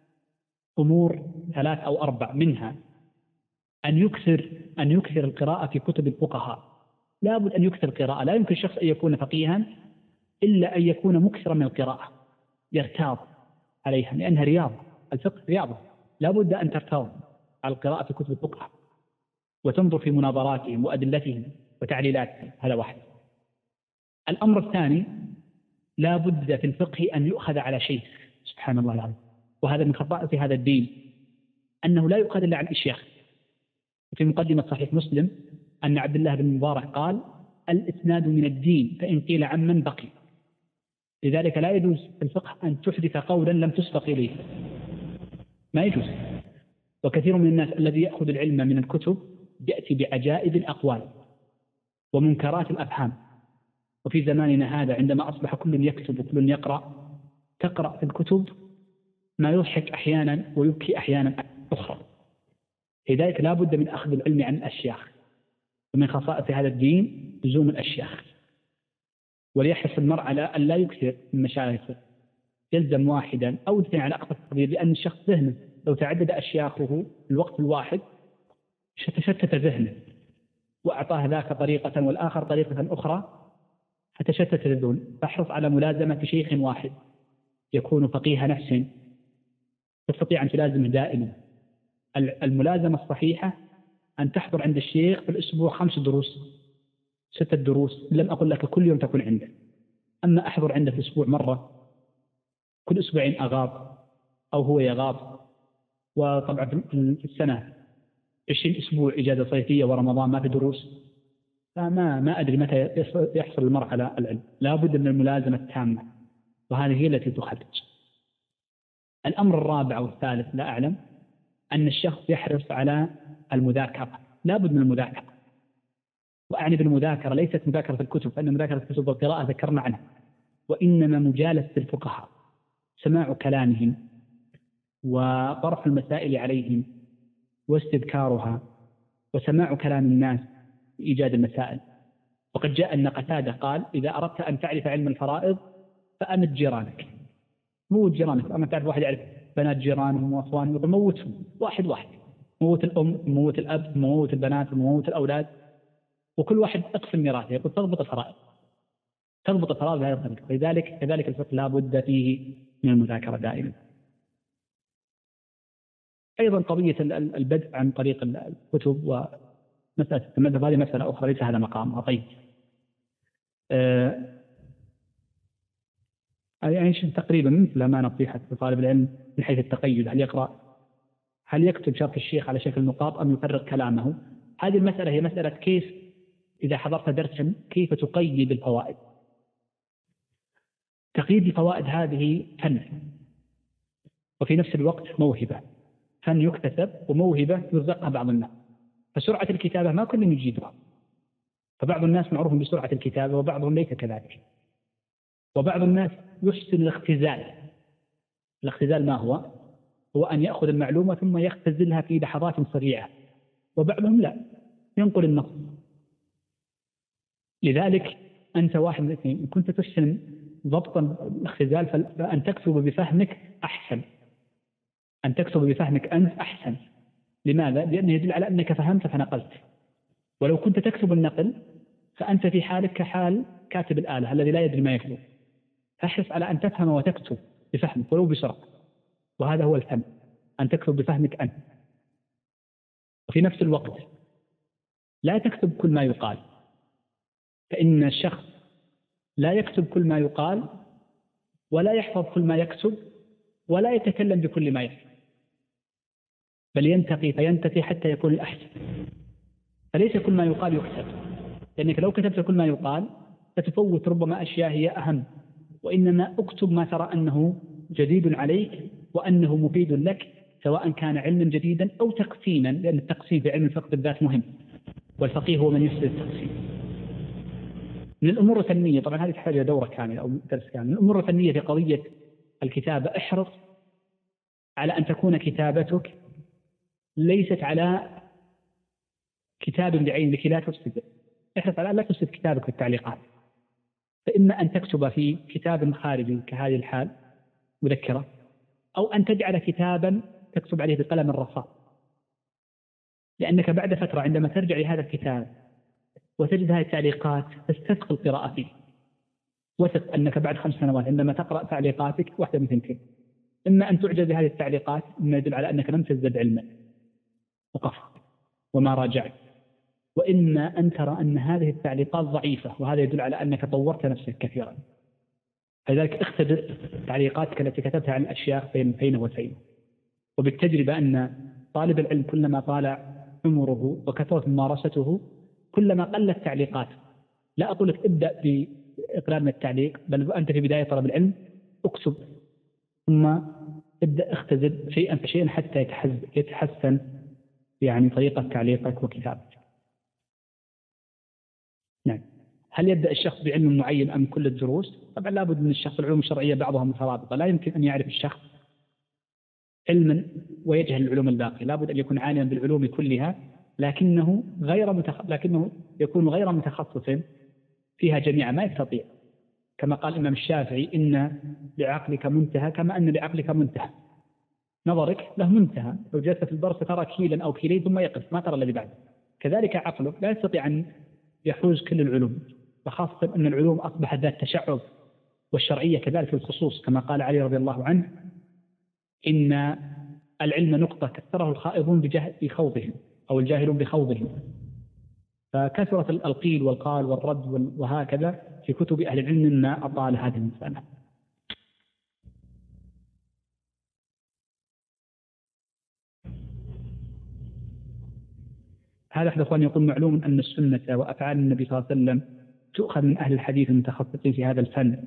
أمور ثلاث أو أربع، منها أن يكثر أن يكثر القراءة في كتب الفقهاء. لا بد أن يكثر القراءة، لا يمكن شخص أن يكون فقيها إلا أن يكون مكثرا من القراءة يرتاض عليها، لأنها رياضة، الفقه رياضة، لا بد أن ترتاض على القراءة في كتب الفقهاء وتنظر في مناظراتهم وأدلتهم وتعليلات. هذا واحد. الأمر الثاني، لا بد في الفقه أن يؤخذ على شيخ. سبحان الله العظيم، وهذا من خصائص هذا الدين أنه لا يؤخذ إلا عن الشيخ. في مقدمة صحيح مسلم أن عبد الله بن مبارك قال: الإسناد من الدين فإن قيل عمن بقي. لذلك لا يجوز في الفقه أن تحدث قولا لم تسبق إليه، ما يجوز. وكثير من الناس الذي يأخذ العلم من الكتب يأتي بعجائب الأقوال ومنكرات الأفهام. وفي زماننا هذا عندما أصبح كل يكتب وكل يقرأ، تقرأ في الكتب ما يضحك أحيانا ويبكي أحيانا أخرى. لذلك لا بد من أخذ العلم عن الأشياخ، ومن خصائص هذا الدين لزوم الأشياخ. وليحرص المرء على أن لا يكثر من مشايخه، يلزم واحدا أو اثنين على أقصى التقدير، لأن الشخص ذهنه لو تعدد أشياخه في الوقت الواحد تشتت ذهنه، وأعطاه ذاك طريقة والآخر طريقة أخرى فتشتت الذهن. فاحرص على ملازمة شيخ واحد يكون فقيه نفس تستطيع أن تلازمه دائما. الملازمة الصحيحة أن تحضر عند الشيخ في الأسبوع خمس دروس ستة دروس، لم أقل لك كل يوم تكون عنده. أما أحضر عنده في الأسبوع مرة، كل أسبوعين أغاب أو هو يغاب، وطبعا في السنة عشرين أسبوع إجازة صيفية ورمضان ما في دروس، فما ما أدري متى يحصل المرء على العلم. لا بد من الملازمة التامة، وهذه هي التي تخرج. الأمر الرابع والثالث لا أعلم، أن الشخص يحرص على المذاكرة. لا بد من المذاكرة، وأعني بالمذاكرة ليست مذاكرة الكتب، فإن مذاكرة الكتب والقراءة ذكرنا عنها، وإنما مجالسة الفقهاء، سماع كلامهم وطرح المسائل عليهم واستذكارها، وسماع كلام الناس لإيجاد المسائل. وقد جاء أن قتادة قال: إذا أردت أن تعرف علم الفرائض فأمت جيرانك. موت جيرانك. أما تعرف واحد يعرف بنات جيرانهم وأخوانهم، موتهم واحد واحد، موت الأم، موت الأب، موت البنات، موت الأولاد، وكل واحد أقسم ميراثه. يقول تضبط الفرائض، تضبط الفرائض بهذه الطريقة. لذلك كذلك الفقه لا بد فيه من المذاكرة دائما. أيضا قضية البدء عن طريق الكتب ومسألة المذهب هذه مسألة أخرى ليس هذا مقامها. طيب آه يعني تقريبا مثل ما نصيحة لطالب العلم من حيث التقيد، هل يقرأ، هل يكتب شرح الشيخ على شكل نقاط أم يفرق كلامه. هذه المسألة هي مسألة كيف إذا حضرت درسا كيف تقيد الفوائد. تقييد الفوائد هذه فن، وفي نفس الوقت موهبة. فن يكتسب وموهبة يرزقها بعض الناس. فسرعة الكتابة ما كل يجيدها، فبعض الناس معروف بسرعة الكتابة وبعضهم ليس كذلك. وبعض الناس يحسن الاختزال. الاختزال ما هو؟ هو أن يأخذ المعلومة ثم يختزلها في لحظات سريعة. وبعضهم لا، ينقل النص. لذلك أنت واحد من الاثنين، إن كنت تحسن ضبط الاختزال فأن تكتب بفهمك أحسن، أن تكتب بفهمك أنت أحسن. لماذا؟ لأنه يدل على أنك فهمت فنقلت. ولو كنت تكتب النقل فأنت في حالك كحال كاتب الآلة الذي لا يدري ما يكتب. فاحرص على أن تفهم وتكتب بفهمك ولو بسرعة، وهذا هو الفهم، أن تكتب بفهمك أنت. وفي نفس الوقت لا تكتب كل ما يقال، فإن الشخص لا يكتب كل ما يقال ولا يحفظ كل ما يكتب ولا يتكلم بكل ما يفهم، بل ينتقي فينتقي حتى يكون الأحسن. فليس كل ما يقال يكتب، لأنك لو كتبت كل ما يقال ستفوت ربما أشياء هي أهم. وإنما اكتب ما ترى أنه جديد عليك وأنه مفيد لك، سواء كان علما جديدا أو تقسيما، لأن التقسيم في علم الفقه بالذات مهم، والفقيه هو من يفسد التقسيم. من الأمور الفنية، طبعا هذه تحتاج إلى دورة كاملة أو درس كامل. من الأمور الفنية في قضية الكتابة، احرص على أن تكون كتابتك ليست على كتاب بعين لكي لا تفسد. احرص على أن لا تفسد كتابك في التعليقات، فإما أن تكتب في كتاب خارجي كهذه الحال مذكرة، أو أن تجعل كتابا تكتب عليه بقلم الرصاص، لأنك بعد فترة عندما ترجع لهذا الكتاب وتجد هذه التعليقات تستثقل القراءة فيه. وثق أنك بعد خمس سنوات عندما تقرأ تعليقاتك واحدة من ثنتين: إما أن تعجب بهذه التعليقات مما يدل على أنك لم تزدد علما وقف وما راجعت، وإما أن ترى أن هذه التعليقات ضعيفة، وهذا يدل على أنك طورت نفسك كثيرا. فلذلك اختبر تعليقاتك التي كتبتها عن الأشياخ بين فين وفين. وبالتجربة أن طالب العلم كلما طال عمره وكثرت ممارسته كلما قلت تعليقاته. لا أقول لك ابدأ بإقلال من التعليق، بل أنت في بداية طلب العلم اكتب، ثم ابدأ اختزل شيئا فشيئا حتى يتحسن يعني طريقة تعليقك وكتابتك. نعم. هل يبدأ الشخص بعلم معين أم كل الدروس؟ طبعا لابد من الشخص، العلوم الشرعية بعضها مترابطة، لا يمكن أن يعرف الشخص علما ويجهل العلوم الباقية، لابد أن يكون عالما بالعلوم كلها، لكنه غير متخ... لكنه يكون غير متخصص فيها جميعا، ما يستطيع. كما قال الإمام الشافعي: إن لعقلك منتهى كما أن لعقلك منتهى. نظرك له منتهى، لو جلست في البر سترى كيلا أو كيلين ثم يقف، ما ترى الذي بعده. كذلك عقلك لا يستطيع أن يحوز كل العلوم، وخاصة أن العلوم أصبحت ذات تشعب، والشرعية كذلك في الخصوص، كما قال علي رضي الله عنه: إن العلم نقطة كثره الخائضون بجهل بخوضهم، أو الجاهلون بخوضهم. فكثرة القيل والقال والرد وهكذا في كتب أهل العلم مما أطال هذه المسألة. هذا أحد أخواني يقول: معلوم أن السنة وأفعال النبي صلى الله عليه وسلم تؤخذ من أهل الحديث المتخصصين في هذا الفن،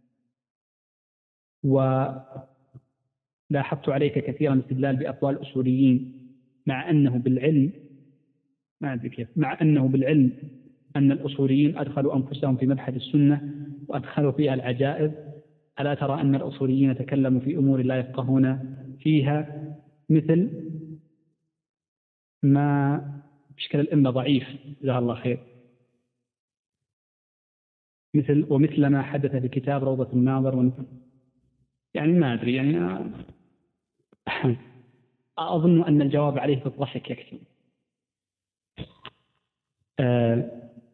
ولاحظت عليك كثيرا الاستدلال بأقوال الأصوليين، مع أنه بالعلم ما أدري كيف مع أنه بالعلم أن الأصوليين أدخلوا أنفسهم في مبحث السنة وأدخلوا فيها العجائب. ألا ترى أن الأصوليين تكلموا في أمور لا يفقهون فيها، مثل ما بشكل الأمة ضعيف جزاه الله خير، مثل ومثل ما حدث في كتاب روضة الناظر، يعني ما أدري، يعني أظن أن الجواب عليه في الضحك يكفي. آه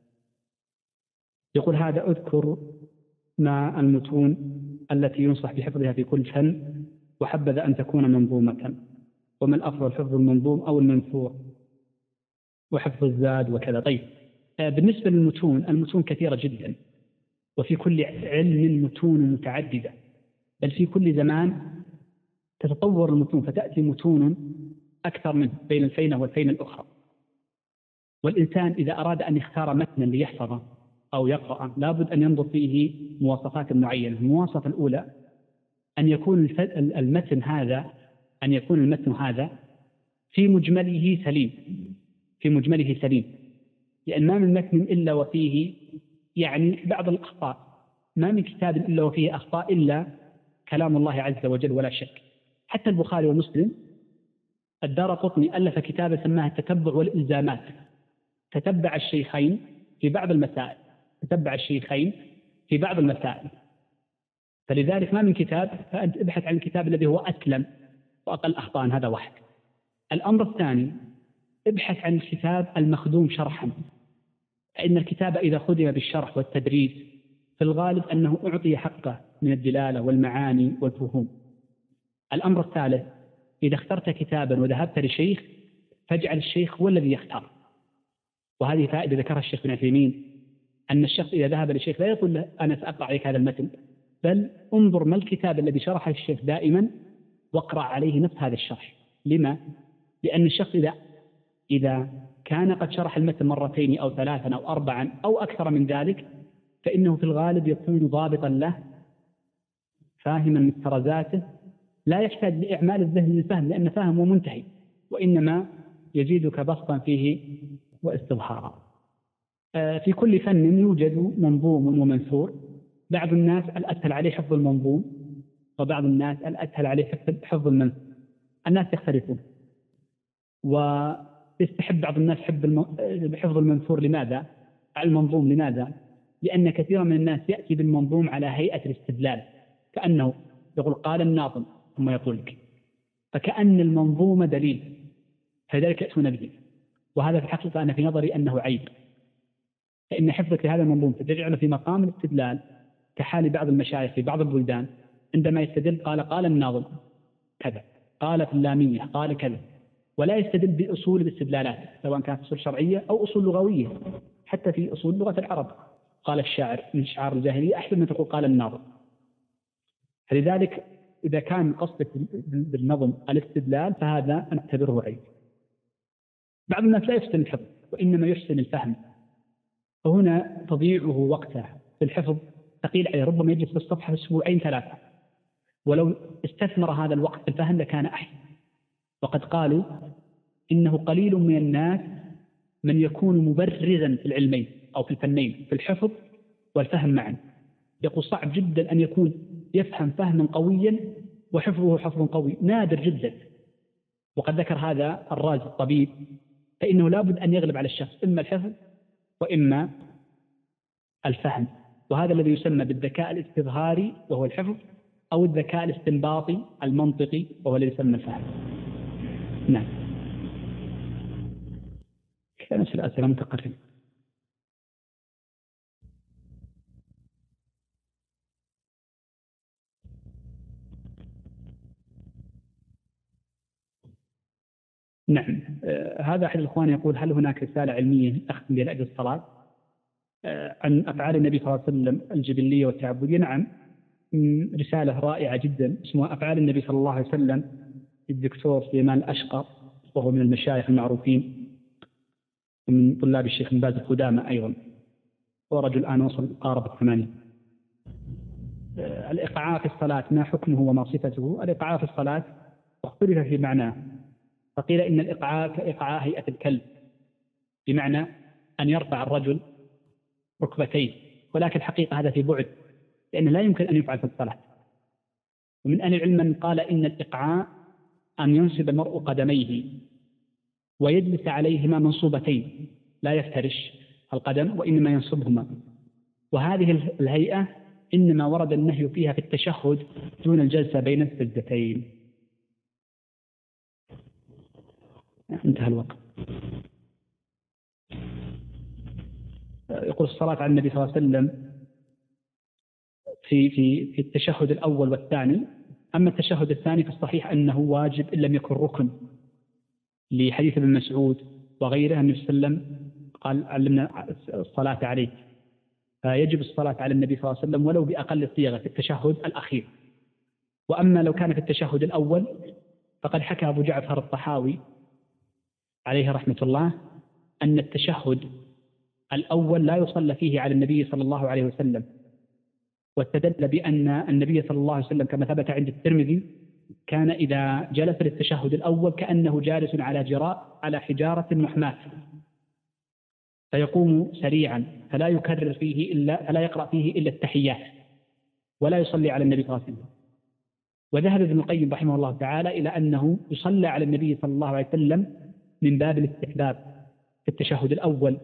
يقول هذا: أذكر مع المتون التي ينصح بحفظها في كل فن، وحبذا أن تكون منظومة، وما الأفضل حفظ المنظوم أو المنثور، وحفظ الزاد وكذا. طيب، آه بالنسبة للمتون، المتون كثيرة جدا، وفي كل علم متون متعددة، بل في كل زمان تتطور المتون، فتأتي متون أكثر منه بين الفينة والفينة الأخرى. والإنسان إذا أراد أن يختار متنا ليحفظه أو يقرأ لابد أن ينظر فيه مواصفات معينة. المواصفة الأولى أن يكون المتن هذا أن يكون المتن هذا في مجمله سليم، في مجمله سليم، لأن ما من متن إلا وفيه يعني بعض الأخطاء، ما من كتاب إلا وفيه أخطاء إلا كلام الله عز وجل ولا شك. حتى البخاري ومسلم، الدارقطني ألف كتابا سماه التتبع والإلزامات، تتبع الشيخين في بعض المسائل، تتبع الشيخين في بعض المسائل. فلذلك ما من كتاب، فأنت ابحث عن الكتاب الذي هو أسلم وأقل أخطاء، هذا واحد. الأمر الثاني، ابحث عن الكتاب المخدوم شرحا، فإن الكتاب إذا خدم بالشرح والتدريس في الغالب أنه أعطي حقه من الدلالة والمعاني والفهوم. الأمر الثالث، إذا اخترت كتابا وذهبت لشيخ فاجعل الشيخ هو الذي يختار. وهذه فائدة ذكرها الشيخ ابن عثيمين، أن الشخص إذا ذهب لشيخ لا يقول له أنا سأقرأ عليك هذا المتن، بل انظر ما الكتاب الذي شرحه الشيخ دائما واقرأ عليه نفس هذا الشرح. لما؟ لأن الشخص إذا إذا كان قد شرح المتن مرتين أو ثلاثا أو أربعا أو أكثر من ذلك، فإنه في الغالب يكون ضابطا له، فاهما مفترزاته، لا يحتاج لإعمال الذهن للفهم لأن فهمه منتهي، وإنما يزيدك بسطا فيه واستظهارا. في كل فن يوجد منظوم ومنثور. بعض الناس الأسهل عليه حفظ المنظوم، وبعض الناس الأسهل عليه حفظ المنثور. الناس يختلفون، ويستحب بعض الناس حفظ المنثور. لماذا؟ على المنظوم. لماذا؟ لأن كثيرا من الناس يأتي بالمنظوم على هيئة الاستدلال، كأنه يقول قال الناظم ثم يقول لك، فكأن المنظومة دليل، فلذلك يأتون به. وهذا في الحقيقة أنا في نظري أنه عيب، فإن حفظك لهذا المنظوم تجعله في مقام الاستدلال، كحال بعض المشايخ في بعض البلدان عندما يستدل قال قال الناظم كذا، قال في اللامية قال كذا، ولا يستدل بأصول الاستدلالات سواء كانت أصول شرعية أو أصول لغوية، حتى في أصول لغة العرب قال الشاعر من شعار الجاهلية أحسن من تقول قال الناظم. فلذلك إذا كان قصدك بالنظم الاستدلال فهذا نعتبره عيب. بعض الناس لا يحسن الحفظ وإنما يحسن الفهم، فهنا تضيعه وقته في الحفظ ثقيل عليه، ربما يجلس في الصفحة أسبوعين ثلاثة، ولو استثمر هذا الوقت في الفهم لكان أحسن. وقد قالوا إنه قليل من الناس من يكون مبرزا في العلمين أو في الفنين، في الحفظ والفهم معا. يقول صعب جدا أن يكون يفهم فهما قويا وحفظه حفظ قوي، نادر جدا. وقد ذكر هذا الرازي الطبيب، فإنه لابد أن يغلب على الشخص إما الحفظ وإما الفهم، وهذا الذي يسمى بالذكاء الاستظهاري وهو الحفظ، أو الذكاء الاستنباطي المنطقي وهو الذي يسمى الفهم. نعم. كذا نفس الأسئلة متقربة. نعم. آه هذا أحد الإخوان يقول هل هناك رسالة علمية أختم بها لأجل الصلاة آه عن أفعال النبي صلى الله عليه وسلم الجبلية والتعبدية؟ نعم، رسالة رائعة جدا اسمها أفعال النبي صلى الله عليه وسلم للدكتور سليمان الأشقر، وهو من المشايخ المعروفين ومن طلاب الشيخ بن باز القدامى أيضا، ورجل الآن وصل قارب الثمانين. آه الإقعاء في الصلاة ما حكمه وما صفته؟ الإقعاء في الصلاة اختلف في معناه، فقيل إن الإقعاء كإقعاء هيئة الكلب، بمعنى أن يرفع الرجل ركبتيه، ولكن الحقيقة هذا في بعد، لأنه لا يمكن أن يفعل في الصلاة. ومن أهل العلم من قال إن الإقعاء أن ينصب المرء قدميه ويجلس عليهما منصوبتين، لا يفترش القدم وإنما ينصبهما، وهذه الهيئة إنما ورد النهي فيها في التشهد دون الجلسة بين السجدتين. انتهى الوقت. يقول الصلاة على النبي صلى الله عليه وسلم في في في التشهد الأول والثاني، أما التشهد الثاني فالصحيح أنه واجب إن لم يكن ركن، لحديث ابن مسعود وغيره النبي صلى الله عليه وسلم قال علمنا الصلاة عليه، فيجب الصلاة على النبي صلى الله عليه وسلم ولو بأقل صيغة في التشهد الأخير. وأما لو كان في التشهد الأول فقد حكى أبو جعفر الطحاوي عليه رحمة الله أن التشهد الأول لا يصلى فيه على النبي صلى الله عليه وسلم، واستدل بأن النبي صلى الله عليه وسلم كما ثبت عند الترمذي كان إذا جلس للتشهد الأول كأنه جالس على جراء على حجارة محماة، فيقوم سريعا فلا يكرر فيه إلا فلا يقرأ فيه إلا التحيات ولا يصلي على النبي صلى الله عليه وسلم. وذهب ابن القيم رحمه الله تعالى إلى أنه يصلى على النبي صلى الله عليه وسلم من باب الاستحباب في التشهد الأول